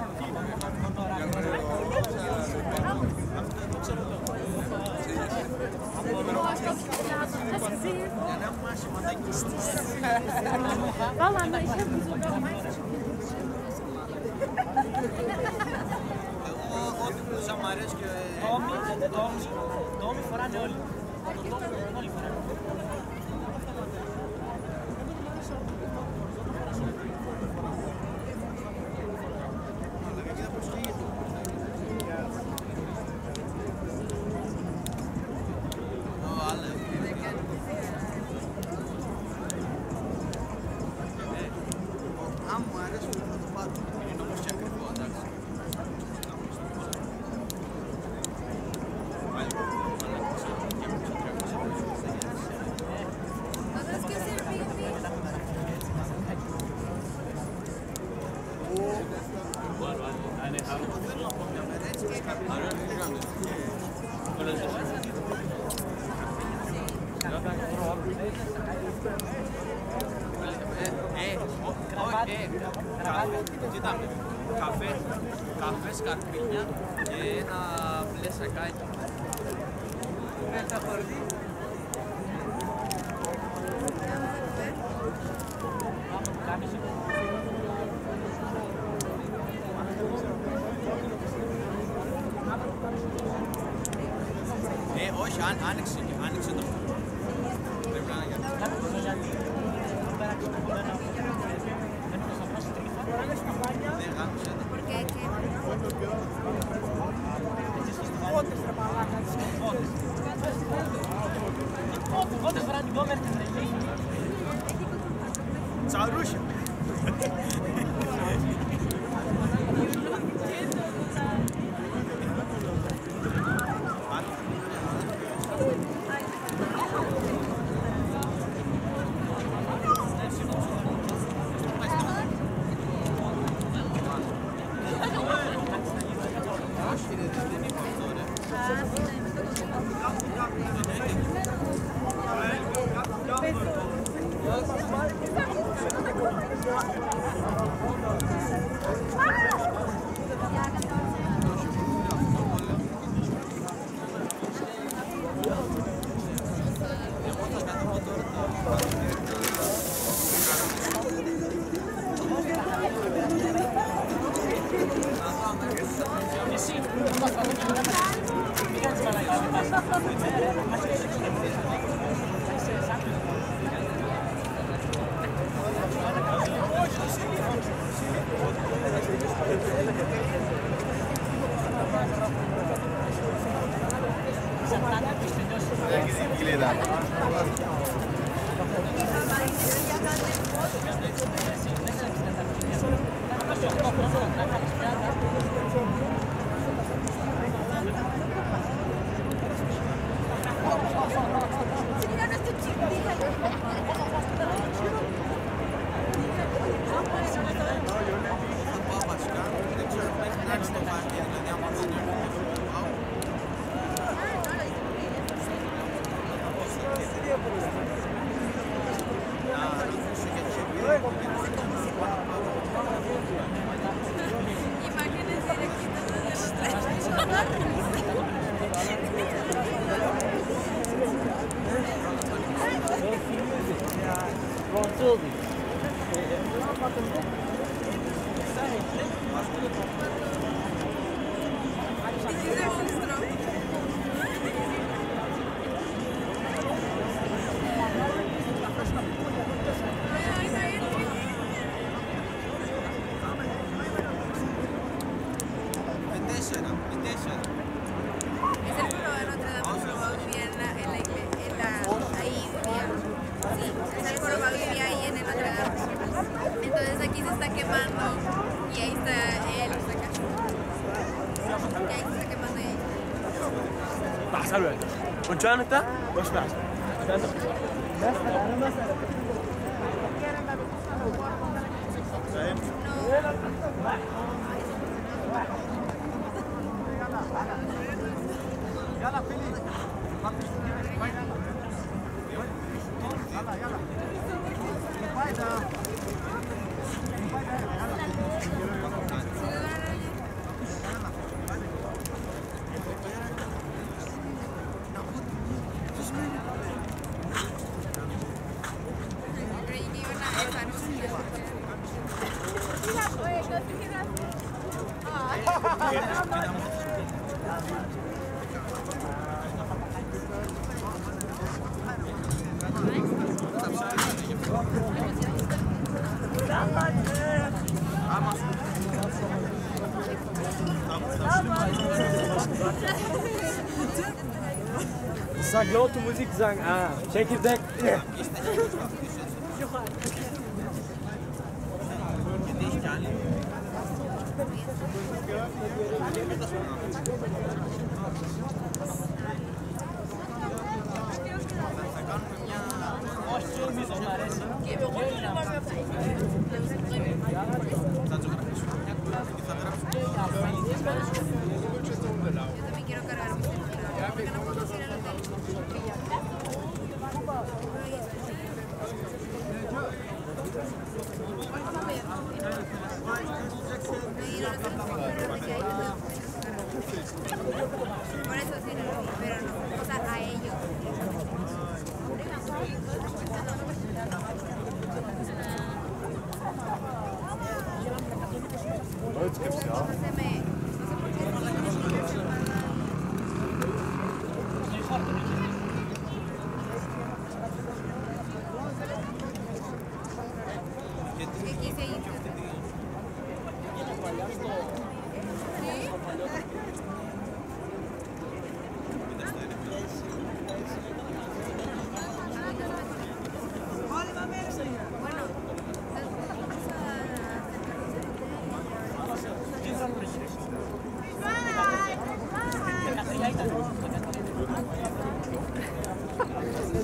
Mama, ich habe sogar meins. Ό,τι μου αρέσει και... Το όμοι φοράνε όλοι. Όλοι φοράνε. Αν μου αρέσει θα το πάρω. Είναι όμως και ακριβό, εντάξει. Πάλι, αλλά και Κοίτα, καφέ, καφέ, σκαρπίνια και ένα μπλε σακάκι. Μέσα χορδί. Ε, όχι, άνοιξε, άνοιξε το. Πρέπει να είναι για Τσαρούσια. Und John ist da? Was war's? يلا فيلي يلا يلا weiter Sag laute Musik, sagen ah, shake it back. Yeah.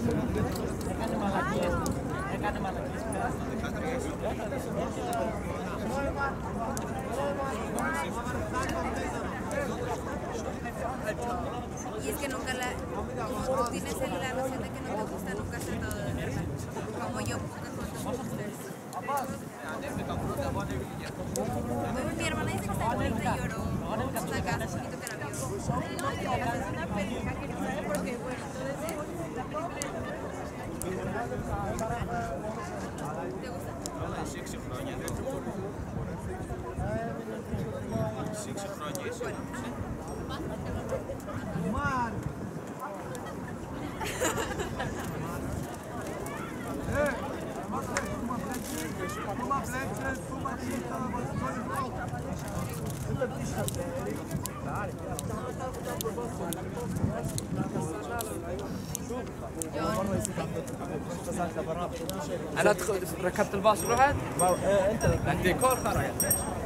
Έκανε μαλακίες. Έκανε μαλακίες. Y es que nunca la, como tú tienes la noción de que no te gusta, nunca has tratado de verla. Como yo, pocas fotos con ustedes. Mi hermana dice que está bonita y lloró. Acá, hace poquito que la vio. Es una película que no sabe por qué, bueno, entonces la película ¿te gusta? Six χρόνια εδώ. Six χρόνια είσαι. Man! Hey, mach das, tu mal Plätzchen, tu mal Plätzchen, tu mal Kita, was soll ich انا ركبت الباص ورحت؟ انت الديكور خرج